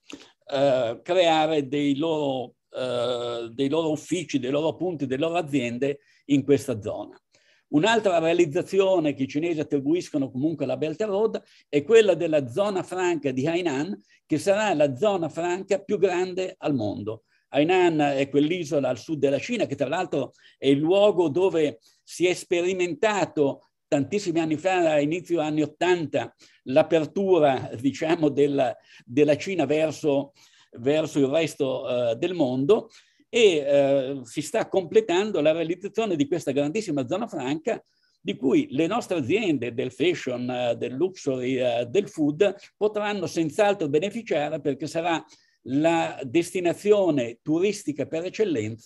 eh, creare dei loro, eh, dei loro uffici, dei loro punti, delle loro aziende in questa zona. Un'altra realizzazione che i cinesi attribuiscono comunque alla Belt and Road è quella della zona franca di Hainan, che sarà la zona franca più grande al mondo. Hainan è quell'isola al sud della Cina, che tra l'altro è il luogo dove si è sperimentato tantissimi anni fa, a inizio anni Ottanta, l'apertura, diciamo, della, della Cina verso, verso il resto uh, del mondo. E eh, si sta completando la realizzazione di questa grandissima zona franca di cui le nostre aziende del fashion, eh, del luxury, eh, del food potranno senz'altro beneficiare perché sarà la destinazione turistica per eccellenza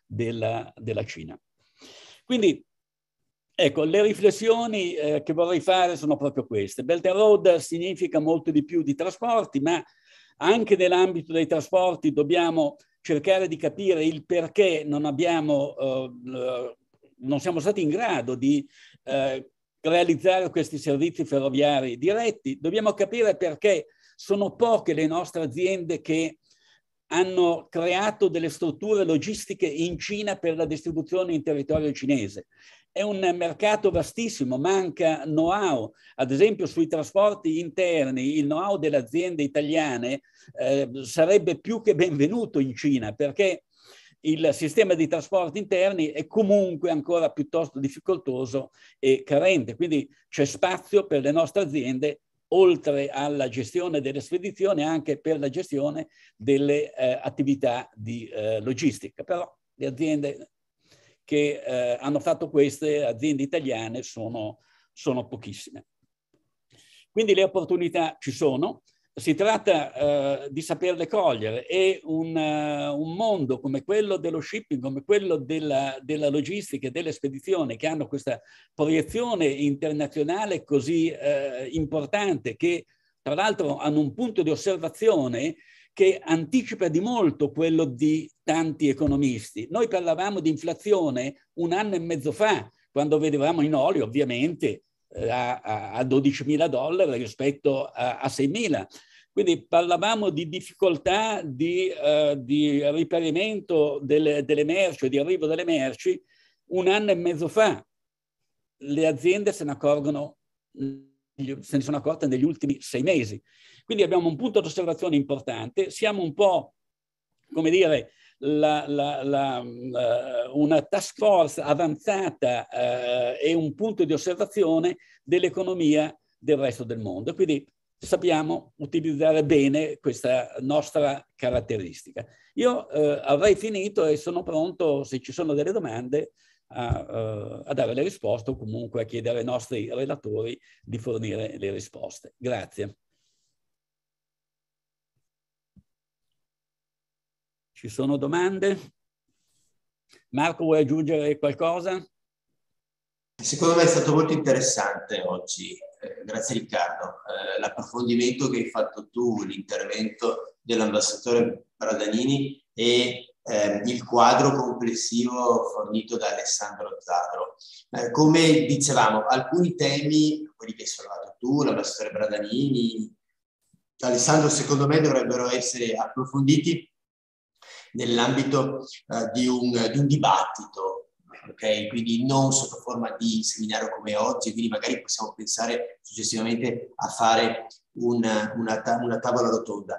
della, della Cina. Quindi, ecco, le riflessioni eh, che vorrei fare sono proprio queste. Belt and Road significa molto di più di trasporti, ma anche nell'ambito dei trasporti dobbiamo cercare di capire il perché non abbiamo, eh, non siamo stati in grado di eh, realizzare questi servizi ferroviari diretti. Dobbiamo capire perché sono poche le nostre aziende che hanno creato delle strutture logistiche in Cina per la distribuzione in territorio cinese. È un mercato vastissimo, manca know-how. Ad esempio sui trasporti interni il know-how delle aziende italiane eh, sarebbe più che benvenuto in Cina, perché il sistema di trasporti interni è comunque ancora piuttosto difficoltoso e carente. Quindi c'è spazio per le nostre aziende, oltre alla gestione delle spedizioni, anche per la gestione delle eh, attività di eh, logistica. Però le aziende che eh, hanno fatto queste, aziende italiane, sono, sono pochissime. Quindi le opportunità ci sono, si tratta eh, di saperle cogliere, e un, uh, un mondo come quello dello shipping, come quello della, della logistica e delle spedizioni, che hanno questa proiezione internazionale così eh, importante, che tra l'altro hanno un punto di osservazione che anticipa di molto quello di tanti economisti. Noi parlavamo di inflazione un anno e mezzo fa, quando vedevamo in olio ovviamente eh, a, a dodicimila dollari rispetto a, a seimila. Quindi parlavamo di difficoltà di, uh, di riperimento delle, delle merci, di arrivo delle merci un anno e mezzo fa. Le aziende se ne accorgono, se ne sono accorte negli ultimi sei mesi. Quindi abbiamo un punto di osservazione importante, siamo un po', come dire, la, la, la, la, una task force avanzata eh, e un punto di osservazione dell'economia del resto del mondo. Quindi sappiamo utilizzare bene questa nostra caratteristica. Io eh, avrei finito e sono pronto, se ci sono delle domande, A, uh, a dare le risposte, o comunque a chiedere ai nostri relatori di fornire le risposte. Grazie. Ci sono domande? Marco, vuoi aggiungere qualcosa? Secondo me è stato molto interessante oggi, eh, grazie Riccardo, eh, l'approfondimento che hai fatto tu, l'intervento dell'ambasciatore Bradanini e Eh, il quadro complessivo fornito da Alessandro Zadro. Eh, come dicevamo, alcuni temi, quelli che hai sollevato tu, l'ambasciatore Bradanini, Alessandro, secondo me dovrebbero essere approfonditi nell'ambito eh, di, un, di un dibattito, ok? Quindi non sotto forma di seminario come oggi, quindi magari possiamo pensare successivamente a fare una, una, una tavola rotonda.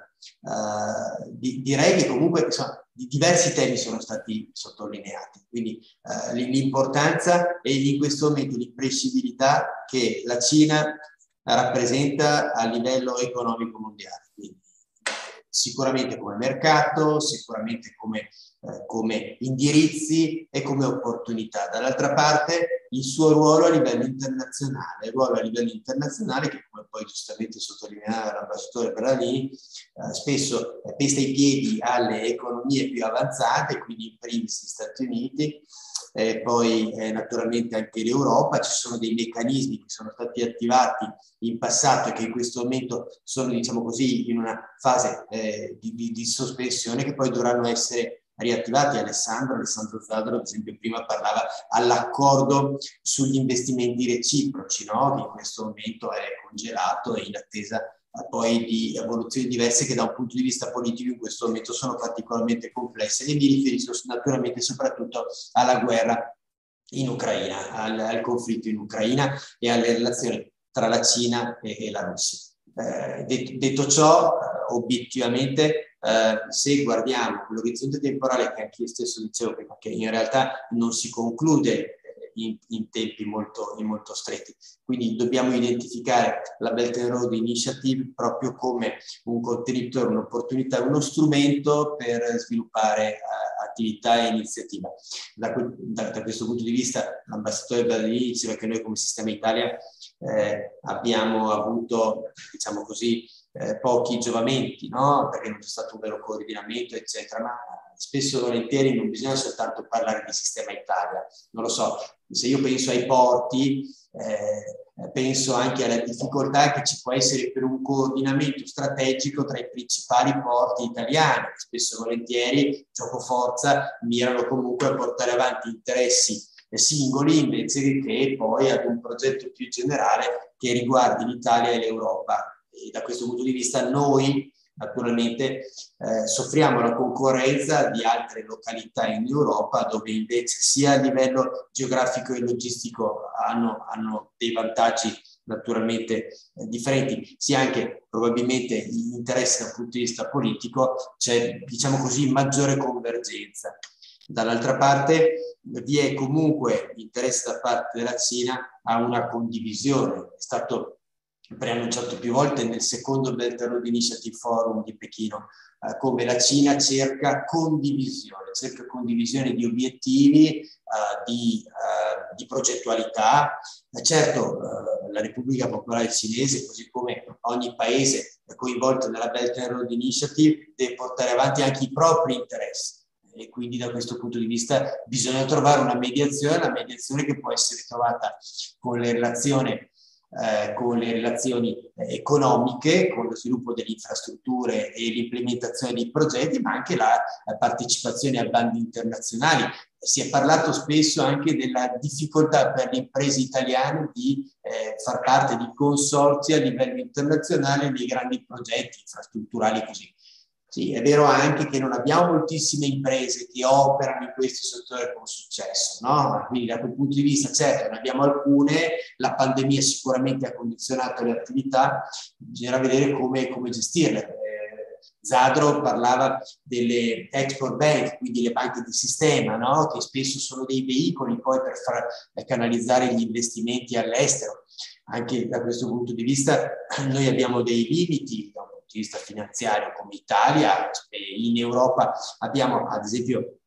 Uh, di, direi che comunque insomma, diversi temi sono stati sottolineati, quindi uh, l'importanza e in questo momento l'imprescindibilità che la Cina rappresenta a livello economico mondiale. Quindi, sicuramente come mercato, sicuramente come, eh, come indirizzi e come opportunità. Dall'altra parte il suo ruolo a livello internazionale, il ruolo a livello internazionale che, come poi giustamente sottolineava l'ambasciatore Bradanini, eh, spesso eh, pesta i piedi alle economie più avanzate, quindi in primis gli Stati Uniti, eh, poi eh, naturalmente anche l'Europa. Ci sono dei meccanismi che sono stati attivati in passato e che in questo momento sono, diciamo così, in una fase eh, di, di, di sospensione, che poi dovranno essere riattivati. Alessandro, Alessandro Zadro, ad esempio, prima parlava all'accordo sugli investimenti reciproci, no? Che in questo momento è congelato e in attesa poi di evoluzioni diverse che da un punto di vista politico in questo momento sono particolarmente complesse, e mi riferisco naturalmente soprattutto alla guerra in Ucraina, al, al conflitto in Ucraina e alle relazioni tra la Cina e, e la Russia. Eh, detto, detto ciò, eh, obiettivamente, eh, se guardiamo l'orizzonte temporale che anche io stesso dicevo prima, che in realtà non si conclude In, in tempi molto, in molto stretti. Quindi dobbiamo identificare la Belt and Road Initiative proprio come un contenitore, un'opportunità, uno strumento per sviluppare uh, attività e iniziativa. Da, da, da questo punto di vista l'ambasciatore Bradanini diceva che noi come Sistema Italia eh, abbiamo avuto, diciamo così, eh, pochi giovamenti, no? Perché non c'è stato un vero coordinamento, eccetera, ma spesso e volentieri non bisogna soltanto parlare di sistema Italia, non lo so, se io penso ai porti, eh, penso anche alla difficoltà che ci può essere per un coordinamento strategico tra i principali porti italiani, che spesso e volentieri, gioco forza, mirano comunque a portare avanti interessi singoli invece che poi ad un progetto più generale che riguardi l'Italia e l'Europa. E da questo punto di vista noi naturalmente eh, soffriamo la concorrenza di altre località in Europa dove invece sia a livello geografico e logistico hanno, hanno dei vantaggi naturalmente eh, differenti, sia anche probabilmente in interesse dal punto di vista politico c'è, diciamo così, maggiore convergenza. Dall'altra parte vi è comunque interesse da parte della Cina a una condivisione. È stato preannunciato più volte nel secondo Belt and Road Initiative Forum di Pechino, eh, come la Cina cerca condivisione, cerca condivisione di obiettivi, eh, di, eh, di progettualità. Eh, certo, eh, la Repubblica Popolare Cinese, così come ogni paese coinvolto nella Belt and Road Initiative, deve portare avanti anche i propri interessi. E quindi da questo punto di vista bisogna trovare una mediazione, la mediazione che può essere trovata con le relazioni Eh, con le relazioni eh, economiche, con lo sviluppo delle infrastrutture e l'implementazione dei progetti, ma anche la, la partecipazione a bandi internazionali. Si è parlato spesso anche della difficoltà per le imprese italiane di eh, far parte di consorzi a livello internazionale dei grandi progetti infrastrutturali così. Sì, è vero anche che non abbiamo moltissime imprese che operano in questi settori con successo, no? Quindi da quel punto di vista, certo, ne abbiamo alcune, la pandemia sicuramente ha condizionato le attività, bisognerà vedere come, come gestirle. Eh, Zadro parlava delle export bank, quindi le banche di sistema, no? Che spesso sono dei veicoli poi per far canalizzare gli investimenti all'estero. Anche da questo punto di vista noi abbiamo dei limiti da un punto di vista finanziario come Italia. In Europa abbiamo ad esempio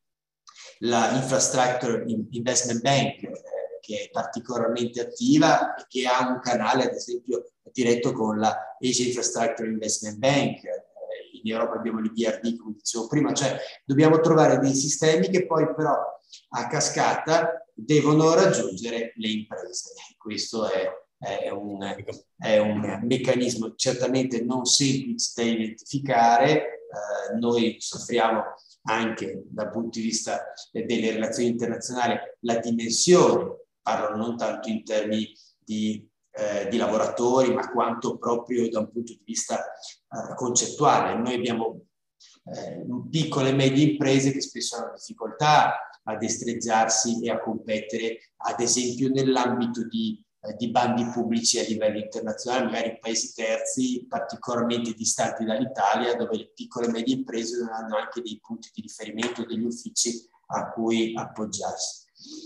la Infrastructure Investment Bank eh, che è particolarmente attiva e che ha un canale ad esempio diretto con la Asia Infrastructure Investment Bank. Eh, in Europa abbiamo l'I B R D, come dicevo prima, cioè dobbiamo trovare dei sistemi che poi però a cascata devono raggiungere le imprese. Questo è È un, è un meccanismo certamente non semplice da identificare. Eh, noi soffriamo anche dal punto di vista delle relazioni internazionali la dimensione, parlo non tanto in termini di, eh, di lavoratori, ma quanto proprio da un punto di vista eh, concettuale. Noi abbiamo eh, piccole e medie imprese che spesso hanno difficoltà a destreggiarsi e a competere, ad esempio nell'ambito di di bandi pubblici a livello internazionale, magari in paesi terzi particolarmente distanti dall'Italia, dove le piccole e medie imprese non hanno anche dei punti di riferimento, degli uffici a cui appoggiarsi.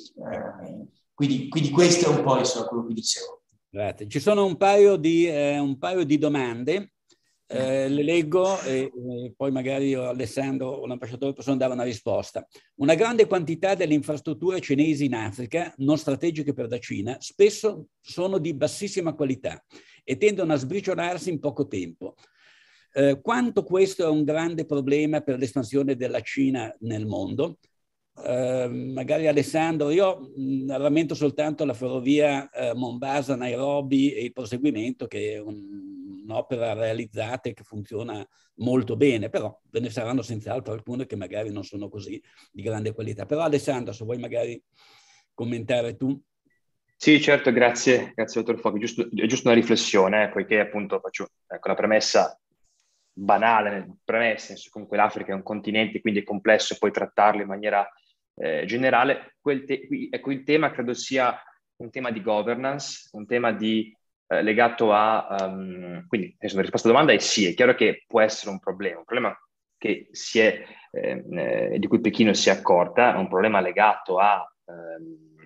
Eh, quindi, quindi questo è un po' insomma, quello che dicevo. Grazie. Ci sono un paio di, eh, un paio di domande. Eh, le leggo e, e poi magari io, Alessandro o l'ambasciatore possono dare una risposta. Una grande quantità delle infrastrutture cinesi in Africa, non strategiche per la Cina, spesso sono di bassissima qualità e tendono a sbriciolarsi in poco tempo. Eh, quanto questo è un grande problema per l'espansione della Cina nel mondo? Eh, magari Alessandro, io mh, rammento soltanto la ferrovia eh, Mombasa-Nairobi e il proseguimento, che è un un'opera realizzata e che funziona molto bene, però ve ne saranno senz'altro alcune che magari non sono così di grande qualità. Però Alessandro, se vuoi magari commentare tu. Sì, certo, grazie, grazie dottor Foggi. Giusto, è giusto una riflessione, eh, poiché appunto faccio ecco, una premessa banale, premessa, comunque l'Africa è un continente, quindi è complesso poi trattarlo in maniera eh, generale. Quel te- ecco, il tema credo sia un tema di governance, un tema di legato a, um, quindi la risposta alla domanda è sì, è chiaro che può essere un problema, un problema che si è, eh, di cui Pechino si è accorta, è un problema legato a, ehm,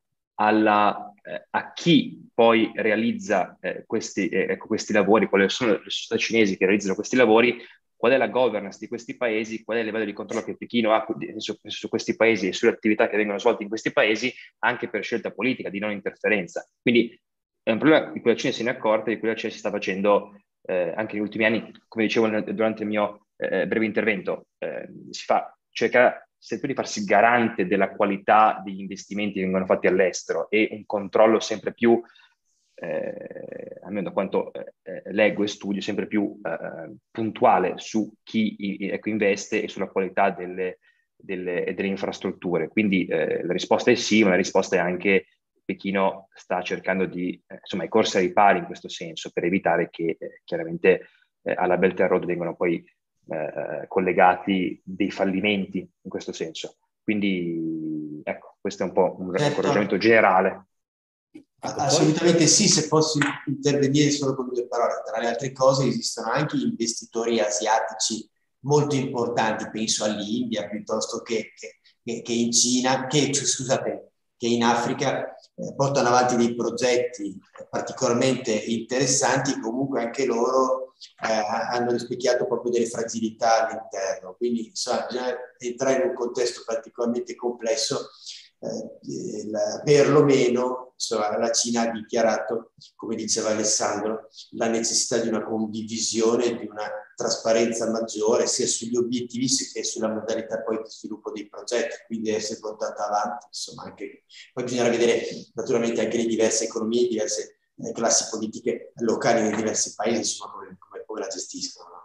alla, eh, a chi poi realizza eh, questi, eh, ecco, questi lavori, quali sono le società cinesi che realizzano questi lavori, qual è la governance di questi paesi, qual è il livello di controllo che Pechino ha su, su questi paesi e sulle attività che vengono svolte in questi paesi, anche per scelta politica di non interferenza. Quindi è un problema di cui la Cina se ne è accorta, di cui la Cina si sta facendo eh, anche negli ultimi anni, come dicevo durante il mio eh, breve intervento, eh, si fa, cerca sempre di farsi garante della qualità degli investimenti che vengono fatti all'estero e un controllo sempre più, eh, almeno da quanto eh, leggo e studio, sempre più eh, puntuale su chi ecco, investe e sulla qualità delle, delle, delle infrastrutture. Quindi eh, la risposta è sì, ma la risposta è anche Pechino sta cercando di, eh, insomma, è corsa ai pari in questo senso per evitare che eh, chiaramente eh, alla Belt and Road vengano poi eh, collegati dei fallimenti in questo senso. Quindi ecco, questo è un po' un certo. correggiamento generale. Assolutamente sì, se posso intervenire solo con due parole. Tra le altre cose esistono anche investitori asiatici molto importanti, penso all'India piuttosto che, che, che in Cina, che, scusate, che in Africa eh, portano avanti dei progetti particolarmente interessanti, comunque anche loro eh, hanno rispecchiato proprio delle fragilità all'interno. Quindi insomma, bisogna entrare in un contesto particolarmente complesso. Eh, la, perlomeno insomma, la Cina ha dichiarato, come diceva Alessandro, la necessità di una condivisione, di una trasparenza maggiore sia sugli obiettivi che sulla modalità poi di sviluppo dei progetti, quindi deve essere portata avanti. Insomma, anche, poi bisognerà vedere naturalmente anche le diverse economie, le diverse eh, classi politiche locali nei diversi paesi, insomma, come, come, come la gestiscono. No?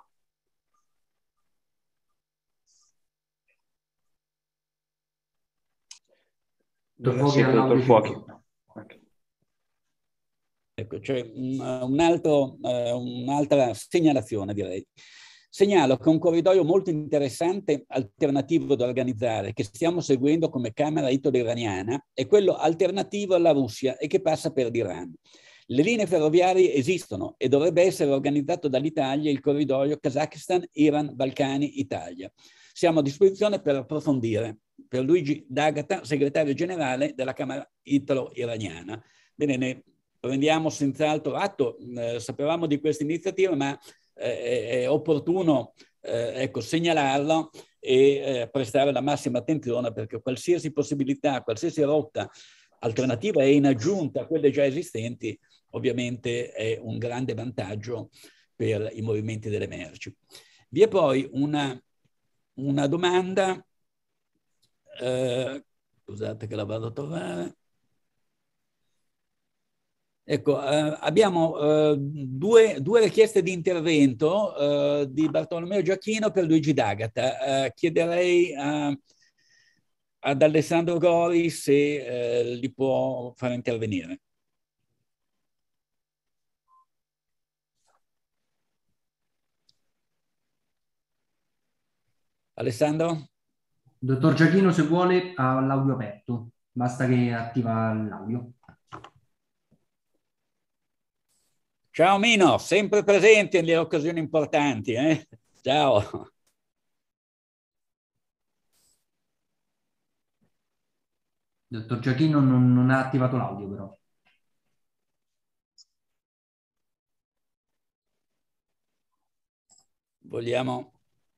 Sì, dottor Fuochi. Ecco, c'è un altro, un'altra segnalazione, direi. Segnalo che un corridoio molto interessante, alternativo da organizzare, che stiamo seguendo come Camera italo-iraniana, è quello alternativo alla Russia e che passa per l'Iran. Le linee ferroviarie esistono e dovrebbe essere organizzato dall'Italia il corridoio Kazakistan, Iran, Balcani, Italia. Siamo a disposizione per approfondire. Per Luigi D'Agata, segretario generale della Camera italo-iraniana. Bene, ne prendiamo senz'altro atto, eh, sapevamo di questa iniziativa, ma eh, è opportuno eh, ecco, segnalarlo e eh, prestare la massima attenzione, perché qualsiasi possibilità, qualsiasi rotta alternativa e in aggiunta a quelle già esistenti, ovviamente è un grande vantaggio per i movimenti delle merci. Vi è poi una, una domanda. Eh, scusate che la vado a trovare. Ecco, eh, abbiamo eh, due, due richieste di intervento eh, di Bartolomeo Giacchino per Luigi D'Agata. Eh, chiederei a, ad Alessandro Gori se eh, li può far intervenire. Alessandro? Dottor Giacchino, se vuole, ha l'audio aperto, basta che attiva l'audio. Ciao Mino, sempre presente nelle occasioni importanti. Eh? Ciao. Dottor Giacchino non, non ha attivato l'audio però. Vogliamo...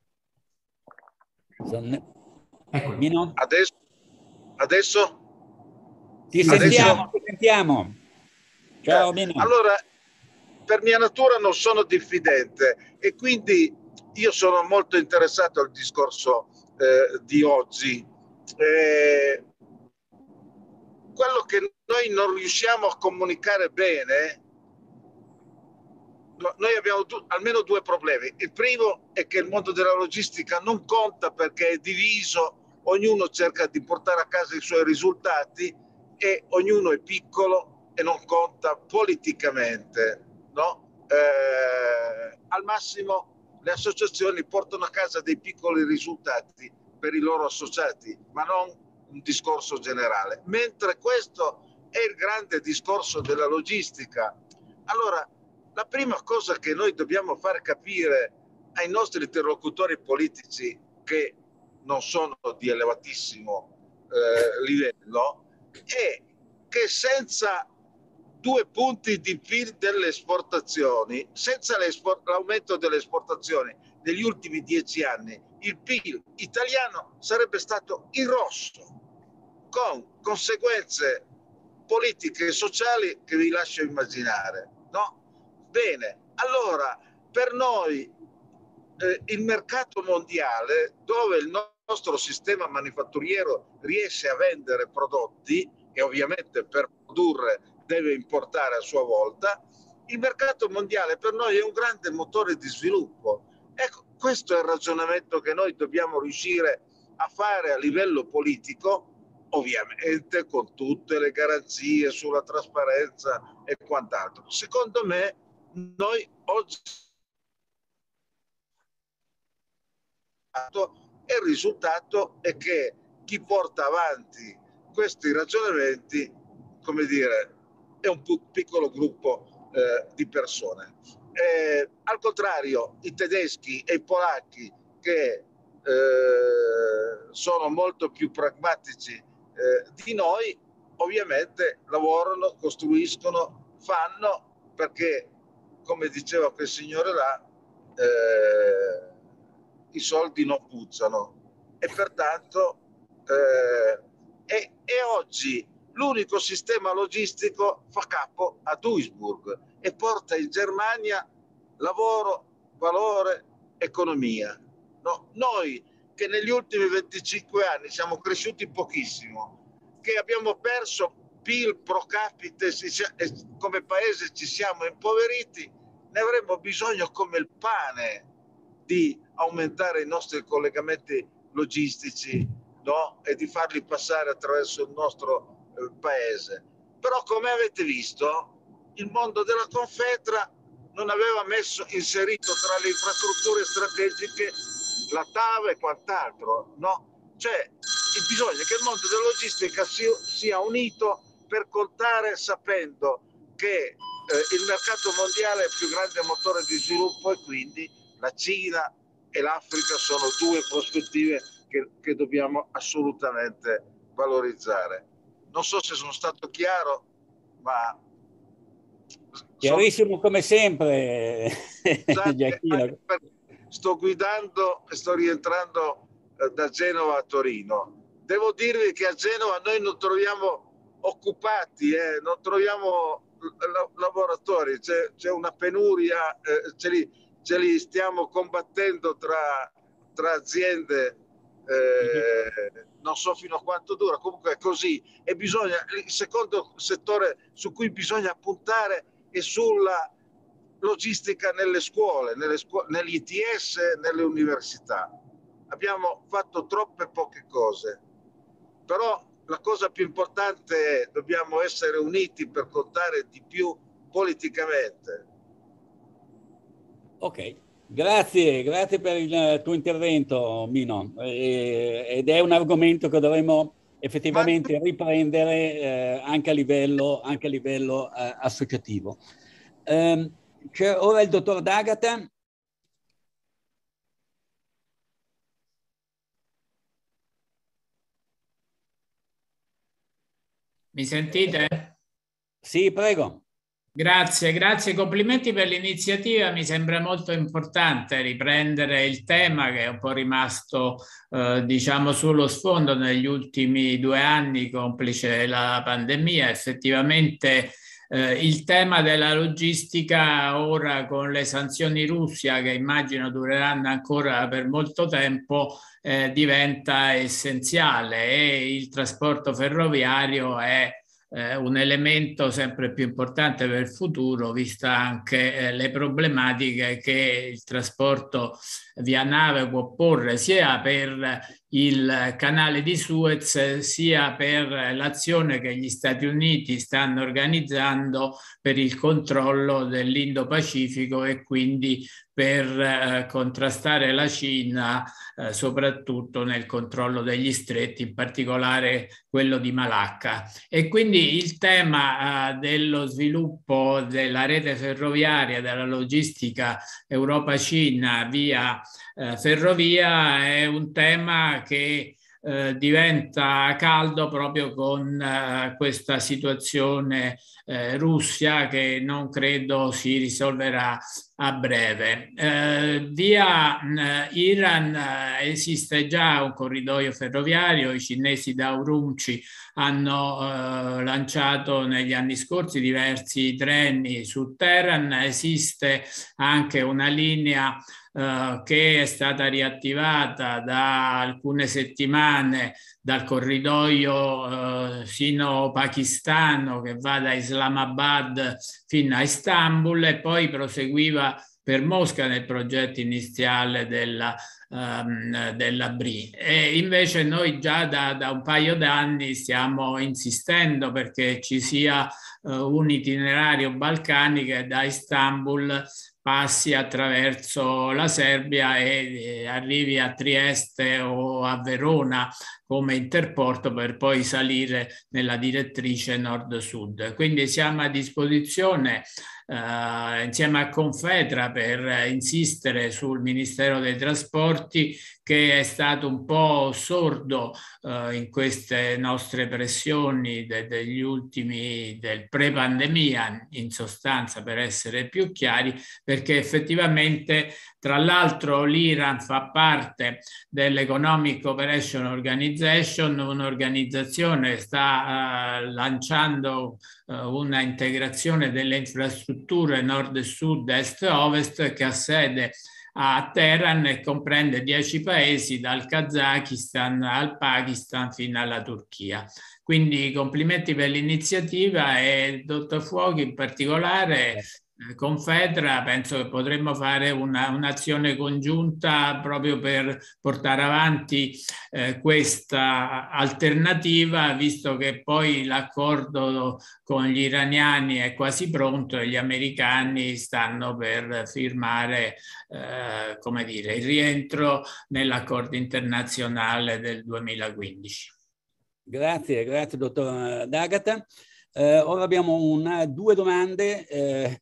Eccolo. Mino? Adesso? Adesso? Ti Adesso? sentiamo, ti sentiamo. Ciao Mino. Allora, per mia natura non sono diffidente e quindi io sono molto interessato al discorso eh, di oggi. Eh, quello che noi non riusciamo a comunicare bene, no, noi abbiamo du- almeno due problemi. Il primo è che il mondo della logistica non conta perché è diviso, ognuno cerca di portare a casa i suoi risultati e ognuno è piccolo e non conta politicamente, no? Eh, al massimo le associazioni portano a casa dei piccoli risultati per i loro associati, ma non un discorso generale. Mentre questo è il grande discorso della logistica. Allora, la prima cosa che noi dobbiamo far capire ai nostri interlocutori politici, che non sono di elevatissimo eh, livello, è che senza due punti di P I L delle esportazioni, senza l'aumento delle esportazioni negli ultimi dieci anni, il P I L italiano sarebbe stato in rosso, con conseguenze politiche e sociali che vi lascio immaginare, no? Bene, allora Per noi eh, il mercato mondiale, dove il nostro sistema manifatturiero riesce a vendere prodotti, e ovviamente per produrre deve importare a sua volta, il mercato mondiale per noi è un grande motore di sviluppo. Ecco, questo è il ragionamento che noi dobbiamo riuscire a fare a livello politico, ovviamente con tutte le garanzie sulla trasparenza e quant'altro. Secondo me noi oggi e il risultato è che chi porta avanti questi ragionamenti, come dire, è un piccolo gruppo eh, di persone. Eh, al contrario, i tedeschi e i polacchi, che eh, sono molto più pragmatici eh, di noi, ovviamente lavorano, costruiscono, fanno, perché, come diceva quel signore là, eh, i soldi non puzzano, e pertanto eh, e, e oggi l'unico sistema logistico fa capo a Duisburg e porta in Germania lavoro, valore, economia. No? Noi che negli ultimi venticinque anni siamo cresciuti pochissimo, che abbiamo perso P I L pro capite e come paese ci siamo impoveriti, ne avremmo bisogno come il pane di aumentare i nostri collegamenti logistici, no? E di farli passare attraverso il nostro eh, paese. Però, come avete visto, il mondo della Confetra non aveva messo inserito tra le infrastrutture strategiche la TAV e quant'altro, no? Cioè, bisogna che il mondo della logistica sia, sia unito per contare, sapendo che eh, il mercato mondiale è il più grande motore di sviluppo, e quindi la Cina e l'Africa sono due prospettive che, che dobbiamo assolutamente valorizzare. Non so se sono stato chiaro, ma... Chiarissimo so... come sempre. Scusate, sto guidando e sto rientrando eh, da Genova a Torino. Devo dirvi che a Genova noi non troviamo occupati, eh, non troviamo lavoratori, c'è, c'è una penuria, eh, ce, li, ce li stiamo combattendo tra, tra aziende, eh, non so fino a quanto dura, comunque è così. E bisogna, il secondo settore su cui bisogna puntare è sulla logistica nelle scuole, nelle scuole, negli I T S, nelle università. Abbiamo fatto troppe poche cose, però la cosa più importante è dobbiamo essere uniti per contare di più politicamente. Ok, grazie, grazie per il tuo intervento, Mino. Eh, ed è un argomento che dovremmo effettivamente Ma... riprendere eh, anche a livello, anche a livello eh, associativo. Um, c'è ora il dottor D'Agata. Mi sentite? Sì, prego. Grazie, grazie, complimenti per l'iniziativa. Mi sembra molto importante riprendere il tema che è un po' rimasto, eh, diciamo, sullo sfondo negli ultimi due anni, complice la pandemia. Effettivamente eh, il tema della logistica ora, con le sanzioni Russia, che immagino dureranno ancora per molto tempo, eh, diventa essenziale, e il trasporto ferroviario è Eh, un elemento sempre più importante per il futuro, vista anche eh, le problematiche che il trasporto via nave può porre sia per il canale di Suez sia per l'azione che gli Stati Uniti stanno organizzando per il controllo dell'Indo-Pacifico e quindi per eh, contrastare la Cina, eh, soprattutto nel controllo degli stretti, in particolare quello di Malacca. E quindi il tema eh, dello sviluppo della rete ferroviaria, della logistica Europa-Cina via eh, ferrovia è un tema che eh, diventa caldo proprio con eh, questa situazione eh, Russia, che non credo si risolverà a breve. Eh, via eh, Iran eh, esiste già un corridoio ferroviario, i cinesi da Urumqi hanno eh, lanciato negli anni scorsi diversi treni su Teheran, esiste anche una linea eh, che è stata riattivata da alcune settimane dal corridoio eh, sino-pakistano che va da Islamabad fino a Istanbul e poi proseguiva per Mosca nel progetto iniziale della, um, della B R I. E invece noi già da, da un paio d'anni stiamo insistendo perché ci sia uh, un itinerario balcanico che da Istanbul passi attraverso la Serbia e, e arrivi a Trieste o a Verona come interporto per poi salire nella direttrice nord-sud. Quindi siamo a disposizione eh, insieme a Confetra per insistere sul Ministero dei Trasporti, che è stato un po' sordo eh, in queste nostre pressioni de- degli ultimi, del pre-pandemia, in sostanza, per essere più chiari, perché effettivamente, tra l'altro, l'Iran fa parte dell'Economic Cooperation Organization, un'organizzazione che sta uh, lanciando uh, una integrazione delle infrastrutture nord e sud, est e ovest, che ha sede a Teheran e comprende dieci paesi, dal Kazakistan al Pakistan fino alla Turchia. Quindi complimenti per l'iniziativa e dottor Fuochi in particolare. Confetra, penso che potremmo fare una, un'azione congiunta proprio per portare avanti eh, questa alternativa, visto che poi l'accordo con gli iraniani è quasi pronto e gli americani stanno per firmare eh, come dire, il rientro nell'accordo internazionale del duemilaquindici. Grazie, grazie dottor D'Agata. Eh, ora abbiamo una, due domande. Eh,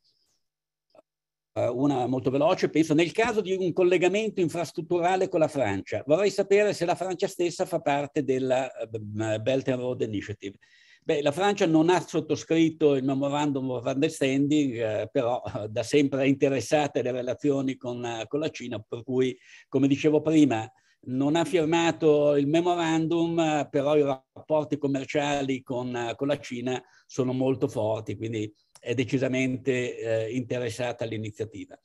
Una molto veloce, penso, nel caso di un collegamento infrastrutturale con la Francia, vorrei sapere se la Francia stessa fa parte della Belt and Road Initiative. Beh, la Francia non ha sottoscritto il Memorandum of Understanding, eh, però eh, da sempre è interessata alle relazioni con, uh, con la Cina, per cui, come dicevo prima, non ha firmato il memorandum, eh, però i rapporti commerciali con, uh, con la Cina sono molto forti, quindi è decisamente eh, interessata all'iniziativa.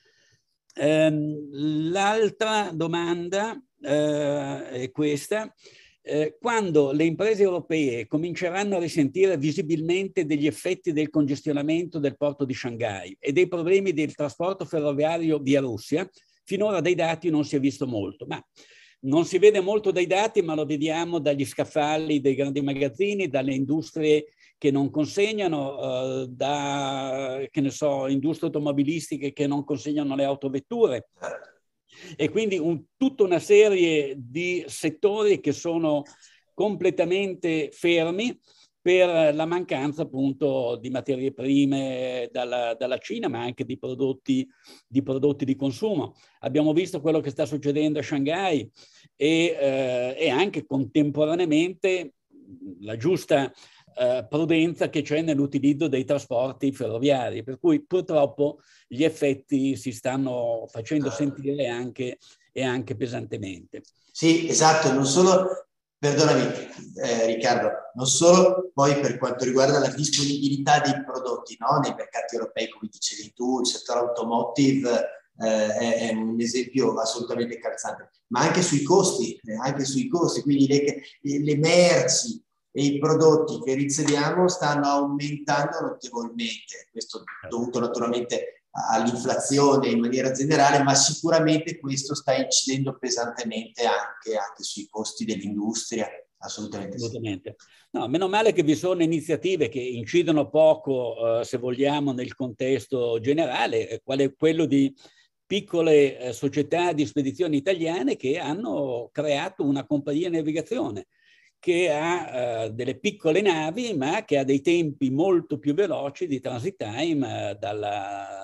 Ehm, l'altra domanda eh, è questa. Eh, quando le imprese europee cominceranno a risentire visibilmente degli effetti del congestionamento del porto di Shanghai e dei problemi del trasporto ferroviario via Russia, finora dai dati non si è visto molto, ma non si vede molto dai dati, ma lo vediamo dagli scaffali dei grandi magazzini, dalle industrie che non consegnano, eh, da, che ne so, industrie automobilistiche che non consegnano le autovetture. E quindi un, tutta una serie di settori che sono completamente fermi per la mancanza appunto di materie prime dalla, dalla Cina, ma anche di prodotti, di prodotti di consumo. Abbiamo visto quello che sta succedendo a Shanghai e, eh, e anche contemporaneamente la giusta eh, prudenza che c'è nell'utilizzo dei trasporti ferroviari, per cui purtroppo gli effetti si stanno facendo sentire anche, e anche pesantemente. Sì, esatto, non solo, perdonami eh, Riccardo, non solo poi per quanto riguarda la disponibilità dei prodotti, no? Nei mercati europei, come dicevi tu, il settore automotive eh, è, è un esempio assolutamente calzante, ma anche sui costi, eh, anche sui costi, quindi le, le merci e i prodotti che riceviamo stanno aumentando notevolmente, questo dovuto naturalmente all'inflazione in maniera generale, ma sicuramente questo sta incidendo pesantemente anche, anche sui costi dell'industria, assolutamente. Assolutamente. Sì. No, meno male che vi sono iniziative che incidono poco, eh, se vogliamo, nel contesto generale, quale quello di piccole eh, società di spedizioni italiane che hanno creato una compagnia di navigazione che ha uh, delle piccole navi, ma che ha dei tempi molto più veloci di transit time uh, dalla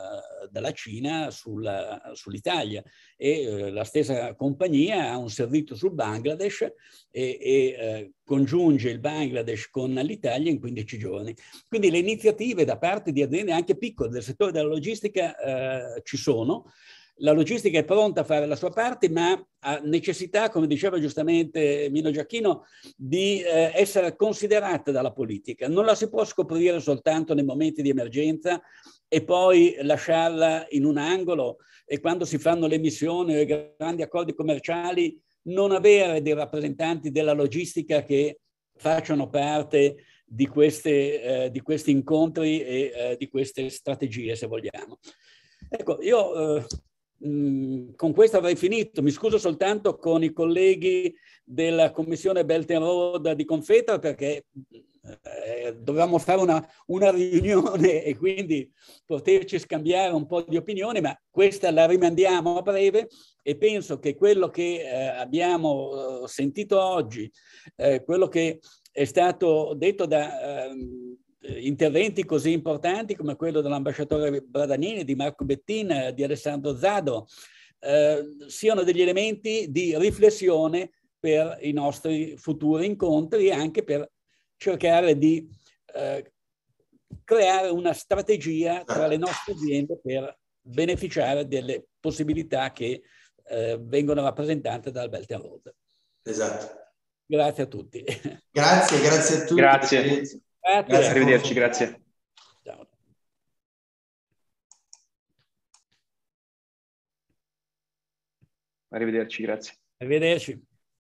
dalla Cina sulla, sull'Italia, e eh, la stessa compagnia ha un servizio sul Bangladesh e, e eh, congiunge il Bangladesh con l'Italia in quindici giorni. Quindi le iniziative da parte di aziende anche piccole del settore della logistica eh, ci sono. La logistica è pronta a fare la sua parte, ma ha necessità, come diceva giustamente Mino Giachino, di eh, essere considerata dalla politica. Non la si può scoprire soltanto nei momenti di emergenza e poi lasciarla in un angolo, e quando si fanno le missioni o i grandi accordi commerciali non avere dei rappresentanti della logistica che facciano parte di, queste, eh, di questi incontri e eh, di queste strategie, se vogliamo. Ecco, io eh, mh, con questo avrei finito. Mi scuso soltanto con i colleghi della Commissione Belt and Road di Confetra, perché eh, dovevamo fare una, una riunione e quindi poterci scambiare un po' di opinioni, ma questa la rimandiamo a breve, e penso che quello che eh, abbiamo eh, sentito oggi, eh, quello che è stato detto da eh, interventi così importanti come quello dell'ambasciatore Bradanini, di Marco Bettin, di Alessandro Zado, eh, siano degli elementi di riflessione per i nostri futuri incontri e anche per cercare di eh, creare una strategia tra le nostre aziende per beneficiare delle possibilità che eh, vengono rappresentate dal Belt and Road. Esatto. Grazie a tutti. Grazie, grazie a tutti. Grazie. Grazie. Grazie. Arrivederci, grazie. Ciao. Arrivederci, grazie. Arrivederci.